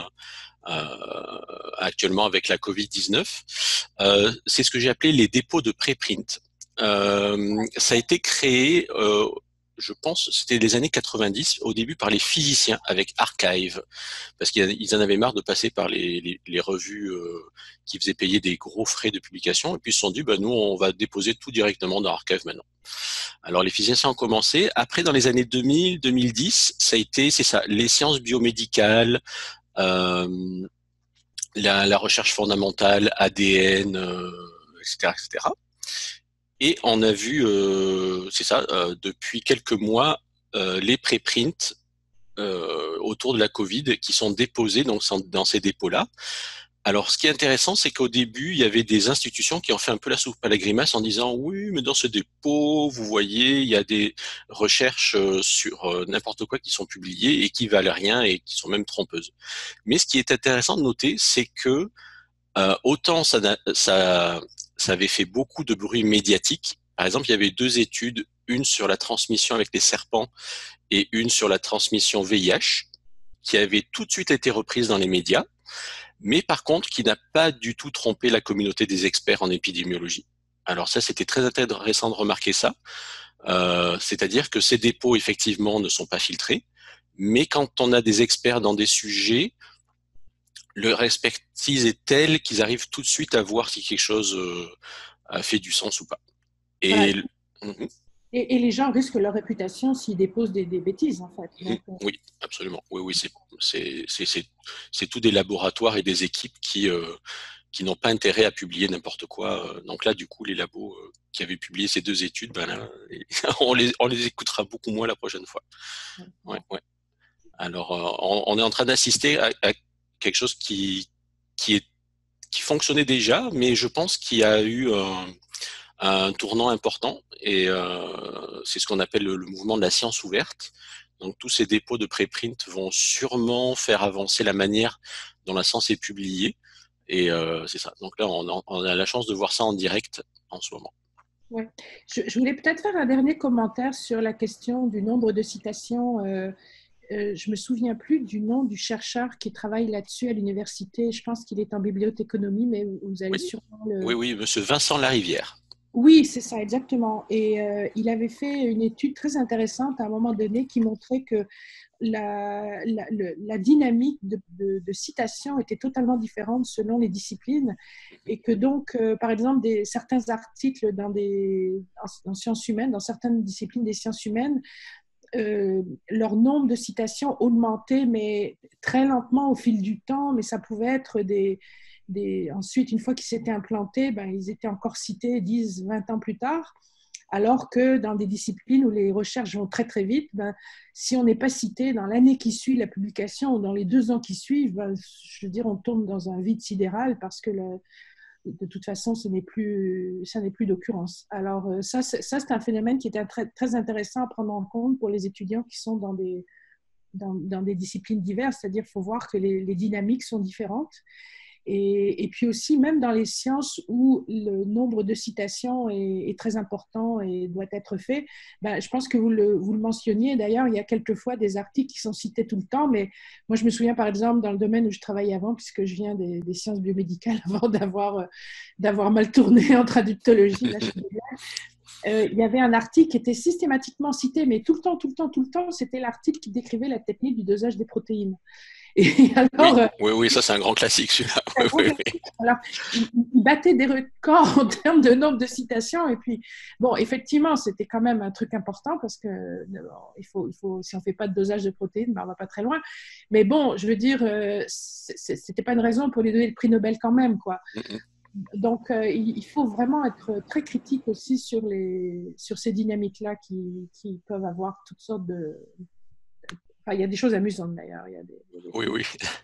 euh, actuellement avec la covid dix-neuf. Euh, c'est ce que j'ai appelé les dépôts de préprint. Euh, ça a été créé, euh, je pense, c'était les années quatre-vingt-dix, au début par les physiciens avec Archive, parce qu'ils en avaient marre de passer par les, les, les revues euh, qui faisaient payer des gros frais de publication, et puis ils se sont dit, bah, nous, on va déposer tout directement dans Archive maintenant. Alors les physiciens ont commencé. Après, dans les années deux mille, deux mille dix, ça a été, c'est ça, les sciences biomédicales, euh, la, la recherche fondamentale, A D N, euh, et cetera, et cetera. Et on a vu, euh, c'est ça, euh, depuis quelques mois, euh, les préprints euh, autour de la Covid qui sont déposés donc, dans ces dépôts-là. Alors, ce qui est intéressant, c'est qu'au début, il y avait des institutions qui ont fait un peu la soupe à la grimace en disant oui, mais dans ce dépôt, vous voyez, il y a des recherches euh, sur euh, n'importe quoi qui sont publiées et qui valent rien et qui sont même trompeuses. Mais ce qui est intéressant de noter, c'est que euh, autant ça, ça, ça avait fait beaucoup de bruit médiatique. Par exemple, il y avait deux études, une sur la transmission avec les serpents et une sur la transmission V I H, qui avaient tout de suite été reprises dans les médias, mais par contre qui n'a pas du tout trompé la communauté des experts en épidémiologie. Alors ça, c'était très intéressant de remarquer ça. Euh, c'est-à-dire que ces dépôts, effectivement, ne sont pas filtrés, mais quand on a des experts dans des sujets, leur expertise est telle qu'ils arrivent tout de suite à voir si quelque chose euh, a fait du sens ou pas. Voilà. Et, Et, et les gens risquent leur réputation s'ils déposent des, des bêtises, en fait. Donc, euh, oui, absolument. Oui, oui, c'est, c'est, c'est, c'est, c'est tous des laboratoires et des équipes qui, euh, qui n'ont pas intérêt à publier n'importe quoi. Donc là, du coup, les labos euh, qui avaient publié ces deux études, ben là, on les, on les écoutera beaucoup moins la prochaine fois. Ouais, ouais. Alors, euh, on, on est en train d'assister à, à quelque chose qui, qui est qui fonctionnait déjà, mais je pense qu'il y a eu un, un tournant important et euh, c'est ce qu'on appelle le, le mouvement de la science ouverte. Donc tous ces dépôts de préprint vont sûrement faire avancer la manière dont la science est publiée et euh, c'est ça. Donc là, on, on a la chance de voir ça en direct en ce moment. Ouais. Je, je voulais peut-être faire un dernier commentaire sur la question du nombre de citations. Euh, euh, je me souviens plus du nom du chercheur qui travaille là-dessus à l'université. Je pense qu'il est en bibliothéconomie, mais vous allez Oui, sûrement le... oui, oui, monsieur Vincent Larivière. Oui, c'est ça, exactement. Et euh, il avait fait une étude très intéressante à un moment donné qui montrait que la, la, le, la dynamique de, de, de citation était totalement différente selon les disciplines et que donc, euh, par exemple, des, certains articles dans, des, en, en sciences humaines, dans certaines disciplines des sciences humaines, euh, leur nombre de citations augmentait, mais très lentement au fil du temps, mais ça pouvait être des... des ensuite, une fois qu'ils s'étaient implantés, ben, ils étaient encore cités dix, vingt ans plus tard. Alors que dans des disciplines où les recherches vont très très vite, ben, si on n'est pas cité dans l'année qui suit la publication ou dans les deux ans qui suivent, ben, je veux dire, on tombe dans un vide sidéral parce que le, de toute façon, ce n'est plus, ça n'est plus d'occurrence. Alors ça, c'est, ça, c'est un phénomène qui est très, très intéressant à prendre en compte pour les étudiants qui sont dans des, dans, dans des disciplines diverses, c'est-à-dire qu'il faut voir que les, les dynamiques sont différentes. Et, et, puis aussi, même dans les sciences où le nombre de citations est, est très important et doit être fait, ben, je pense que vous le, vous le mentionniez. D'ailleurs, il y a quelquefois des articles qui sont cités tout le temps, mais moi, je me souviens, par exemple, dans le domaine où je travaillais avant, puisque je viens des, des sciences biomédicales avant d'avoir, d'avoir mal tourné en traductologie, là, euh, il y avait un article qui était systématiquement cité, mais tout le temps, tout le temps, tout le temps, c'était l'article qui décrivait la technique du dosage des protéines. Et alors, oui, euh, oui, oui, ça c'est un grand classique celui-là. Oui, oui, oui. Alors, il battait des records en termes de nombre de citations. Et puis, bon, effectivement, c'était quand même un truc important parce que bon, il faut, il faut, si on ne fait pas de dosage de protéines, ben, on ne va pas très loin. Mais bon, je veux dire, euh, ce n'était pas une raison pour lui donner le prix Nobel quand même, quoi. Mm-hmm. Donc, euh, il faut vraiment être très critique aussi sur, les, sur ces dynamiques-là qui, qui peuvent avoir toutes sortes de... Enfin, il y a des choses amusantes d'ailleurs. Il y a des, il y a des... Oui, oui.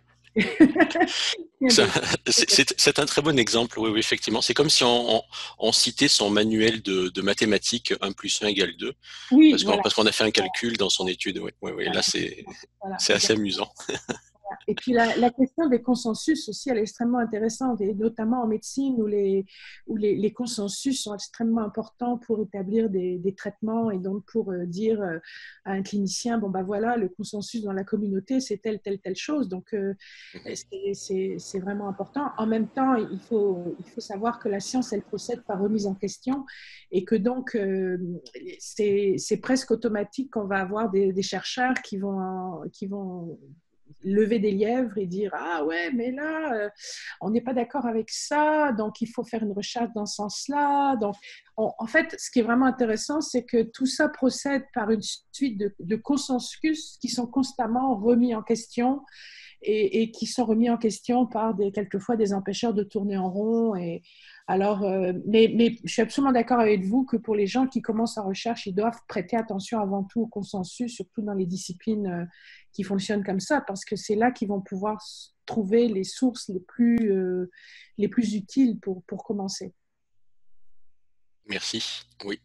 C'est un très bon exemple, oui, oui, effectivement. C'est comme si on, on, on citait son manuel de, de mathématiques un plus un égale deux, oui, parce qu'on voilà. qu'on a fait un calcul dans son étude. Oui, oui, oui. Là, c'est voilà, assez amusant. Et puis la, la question des consensus aussi, elle est extrêmement intéressante, et notamment en médecine où les, où les, les consensus sont extrêmement importants pour établir des, des traitements et donc pour euh, dire euh, à un clinicien, bon ben voilà, le consensus dans la communauté, c'est telle, telle, telle chose. Donc euh, c'est vraiment important. En même temps, il faut, il faut savoir que la science, elle procède par remise en question et que donc euh, c'est presque automatique qu'on va avoir des, des chercheurs qui vont, qui vont lever des lièvres et dire « Ah ouais, mais là, euh, on n'est pas d'accord avec ça, donc il faut faire une recherche dans ce sens-là. » Donc, on, en fait, ce qui est vraiment intéressant, c'est que tout ça procède par une suite de, de consensus qui sont constamment remis en question et, et qui sont remis en question par des, quelquefois des empêcheurs de tourner en rond. Et, alors, euh, mais, mais je suis absolument d'accord avec vous que pour les gens qui commencent en recherche, ils doivent prêter attention avant tout au consensus, surtout dans les disciplines euh, qui fonctionnent comme ça, parce que c'est là qu'ils vont pouvoir trouver les sources les plus, euh, les plus utiles pour, pour commencer. Merci. Oui.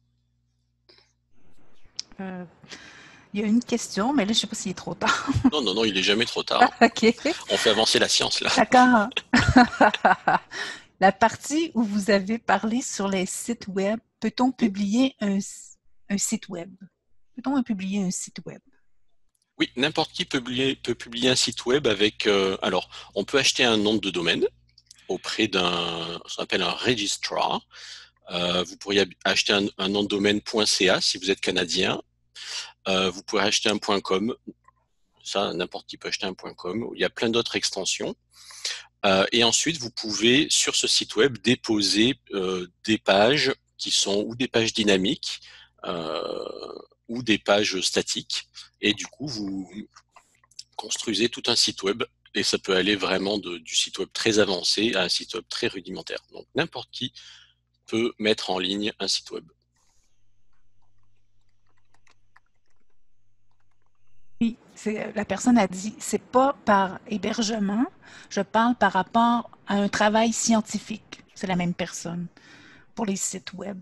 Euh, il y a une question, mais là, je ne sais pas s'il est trop tard. Non, non, non, il n'est jamais trop tard. OK. On fait avancer la science, là. D'accord. La partie où vous avez parlé sur les sites web, peut-on publier un, un site web? Peut-on publier un site web? Oui, n'importe qui peut publier, peut publier un site web avec... Euh, alors, on peut acheter un nom de domaine auprès d'un, ce qu'on appelle un registrar. Euh, vous pourriez acheter un, un nom de domaine .ca si vous êtes canadien. Euh, vous pouvez acheter un .com. Ça, n'importe qui peut acheter un .com. Il y a plein d'autres extensions. Euh, et ensuite, vous pouvez, sur ce site web, déposer euh, des pages qui sont ou des pages dynamiques euh, ou des pages statiques. Et du coup, vous construisez tout un site web. Et ça peut aller vraiment de, du site web très avancé à un site web très rudimentaire. Donc, n'importe qui peut mettre en ligne un site web. Oui, la personne a dit, c'est pas par hébergement, je parle par rapport à un travail scientifique. C'est la même personne pour les sites web.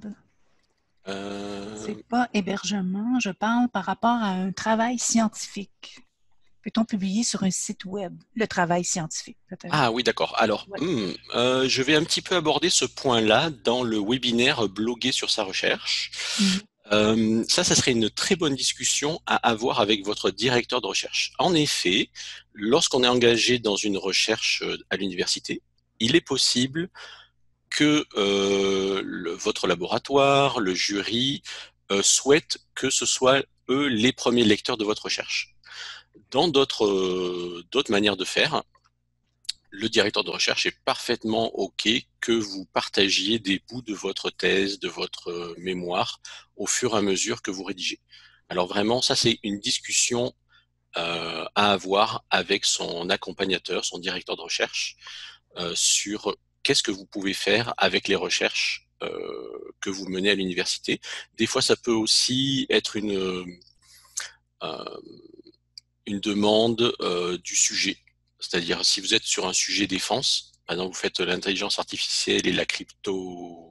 Euh... C'est pas hébergement, je parle par rapport à un travail scientifique. Peut-on publier sur un site web le travail scientifique, peut-être? Ah oui, d'accord. Alors, ouais. hmm, euh, je vais un petit peu aborder ce point-là dans le webinaire Bloguer sur sa recherche. Mmh. Euh, ça, ça serait une très bonne discussion à avoir avec votre directeur de recherche. En effet, lorsqu'on est engagé dans une recherche à l'université, il est possible que euh, le, votre laboratoire, le jury, euh, souhaitent que ce soit eux les premiers lecteurs de votre recherche. Dans d'autres euh, d'autres manières de faire, le directeur de recherche est parfaitement OK que vous partagiez des bouts de votre thèse, de votre mémoire, au fur et à mesure que vous rédigez. Alors vraiment, ça c'est une discussion euh, à avoir avec son accompagnateur, son directeur de recherche, euh, sur qu'est-ce que vous pouvez faire avec les recherches euh, que vous menez à l'université. Des fois, ça peut aussi être une, euh, une demande euh, du sujet. C'est-à-dire, si vous êtes sur un sujet défense, par exemple, vous faites l'intelligence artificielle et la crypto,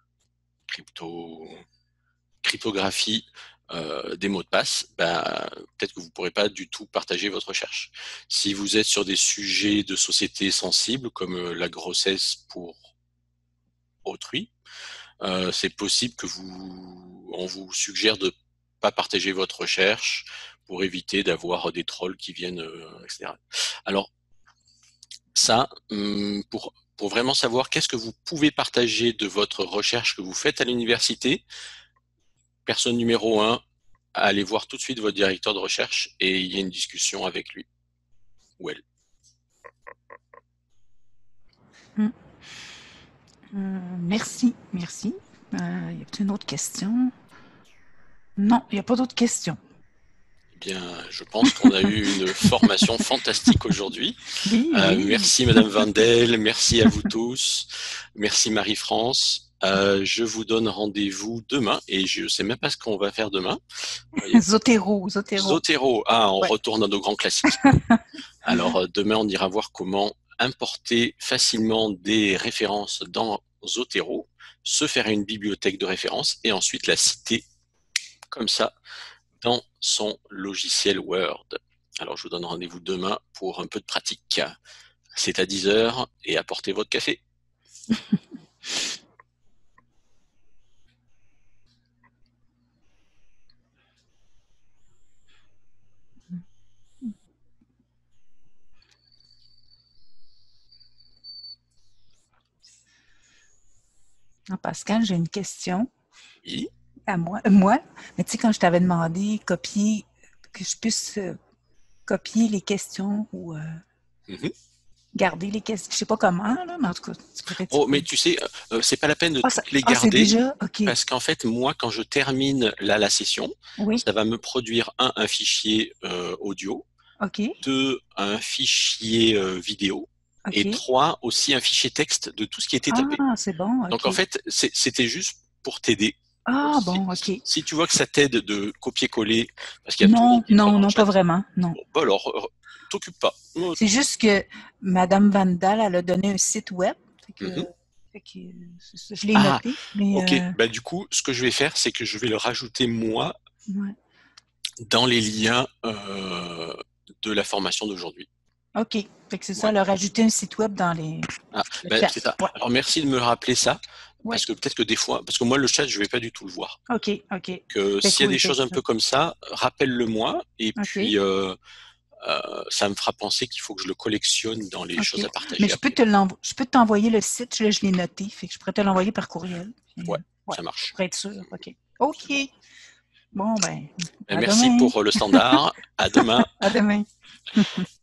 crypto, cryptographie euh, des mots de passe, ben, peut-être que vous ne pourrez pas du tout partager votre recherche. Si vous êtes sur des sujets de société sensibles, comme la grossesse pour autrui, euh, c'est possible que vous, on vous suggère de ne pas partager votre recherche pour éviter d'avoir des trolls qui viennent, euh, et cetera. Alors, ça, pour, pour vraiment savoir qu'est-ce que vous pouvez partager de votre recherche que vous faites à l'université, personne numéro un, allez voir tout de suite votre directeur de recherche et il y a une discussion avec lui ou elle. Hum. Euh, merci, merci. Euh, y a-t-il une autre question? Non, il n'y a pas d'autres questions. Bien, je pense qu'on a eu une formation fantastique aujourd'hui. Oui, euh, oui. Merci Madame Vandel, merci à vous tous, merci Marie-France. Euh, je vous donne rendez-vous demain et je ne sais même pas ce qu'on va faire demain. Zotero, Zotero. Zotero, ah, on ouais. retourne à nos grands classiques. Alors demain, on ira voir comment importer facilement des références dans Zotero, se faire une bibliothèque de références et ensuite la citer comme ça dans son logiciel Word. Alors, je vous donne rendez-vous demain pour un peu de pratique. C'est à dix heures et apportez votre café. Ah, Pascal, j'ai une question Oui. à moi. Euh, moi, mais tu sais, quand je t'avais demandé copier, que je puisse euh, copier les questions ou euh, Mhm. garder les questions, je sais pas comment, là, mais en tout cas, tu pourrais-tu Oh, pas- mais tu sais, euh, c'est pas la peine de Ah, ça- toutes les ah, c'est garder déjà? OK. parce qu'en fait, moi, quand je termine là la session, Oui, ça va me produire un, un fichier euh, audio, OK, deux, un fichier euh, vidéo et OK. trois, aussi un fichier texte de tout ce qui était tapé. Ah, c'est bon, Donc OK. en fait, c'est- c'était juste pour t'aider. Donc, Ah, si, bon, OK. si tu vois que ça t'aide de copier-coller, parce qu'il y a tout le monde Non, qui parle non, dans le non, chat, pas vraiment, non. bon, bah alors, euh, t'occupe pas. Euh, C'est juste que Madame Vandal, elle a donné un site web. Fait que, mhm. fait que, euh, c'est ça, je l'ai Ah, noté, mais ok. euh, Bah, du coup, ce que je vais faire, c'est que je vais le rajouter moi ouais. dans les liens euh, de la formation d'aujourd'hui. OK. Fait que c'est ça, Ouais. elle a rajouté un site web dans les, Ah, le bah, chat. c'est ça. Ouais, Alors merci de me rappeler ça, ouais. parce que peut-être que des fois, parce que moi le chat, je vais pas du tout le voir. OK, OK. Que Fait s'il que y a oui, des fait choses que un ça. peu comme ça, rappelle-le moi, et OK, puis euh, euh, ça me fera penser qu'il faut que je le collectionne dans les OK. choses à Mais partager je peux après. te l'envo- je peux t'envoyer le site, là, je l'ai noté. Fait que je pourrais te l'envoyer par courriel. Puis, Ouais, euh, ouais, ça marche. pour être sûr. OK. C'est OK. bon. Bon, ben, Ben, à merci demain. pour le standard. À demain. À demain.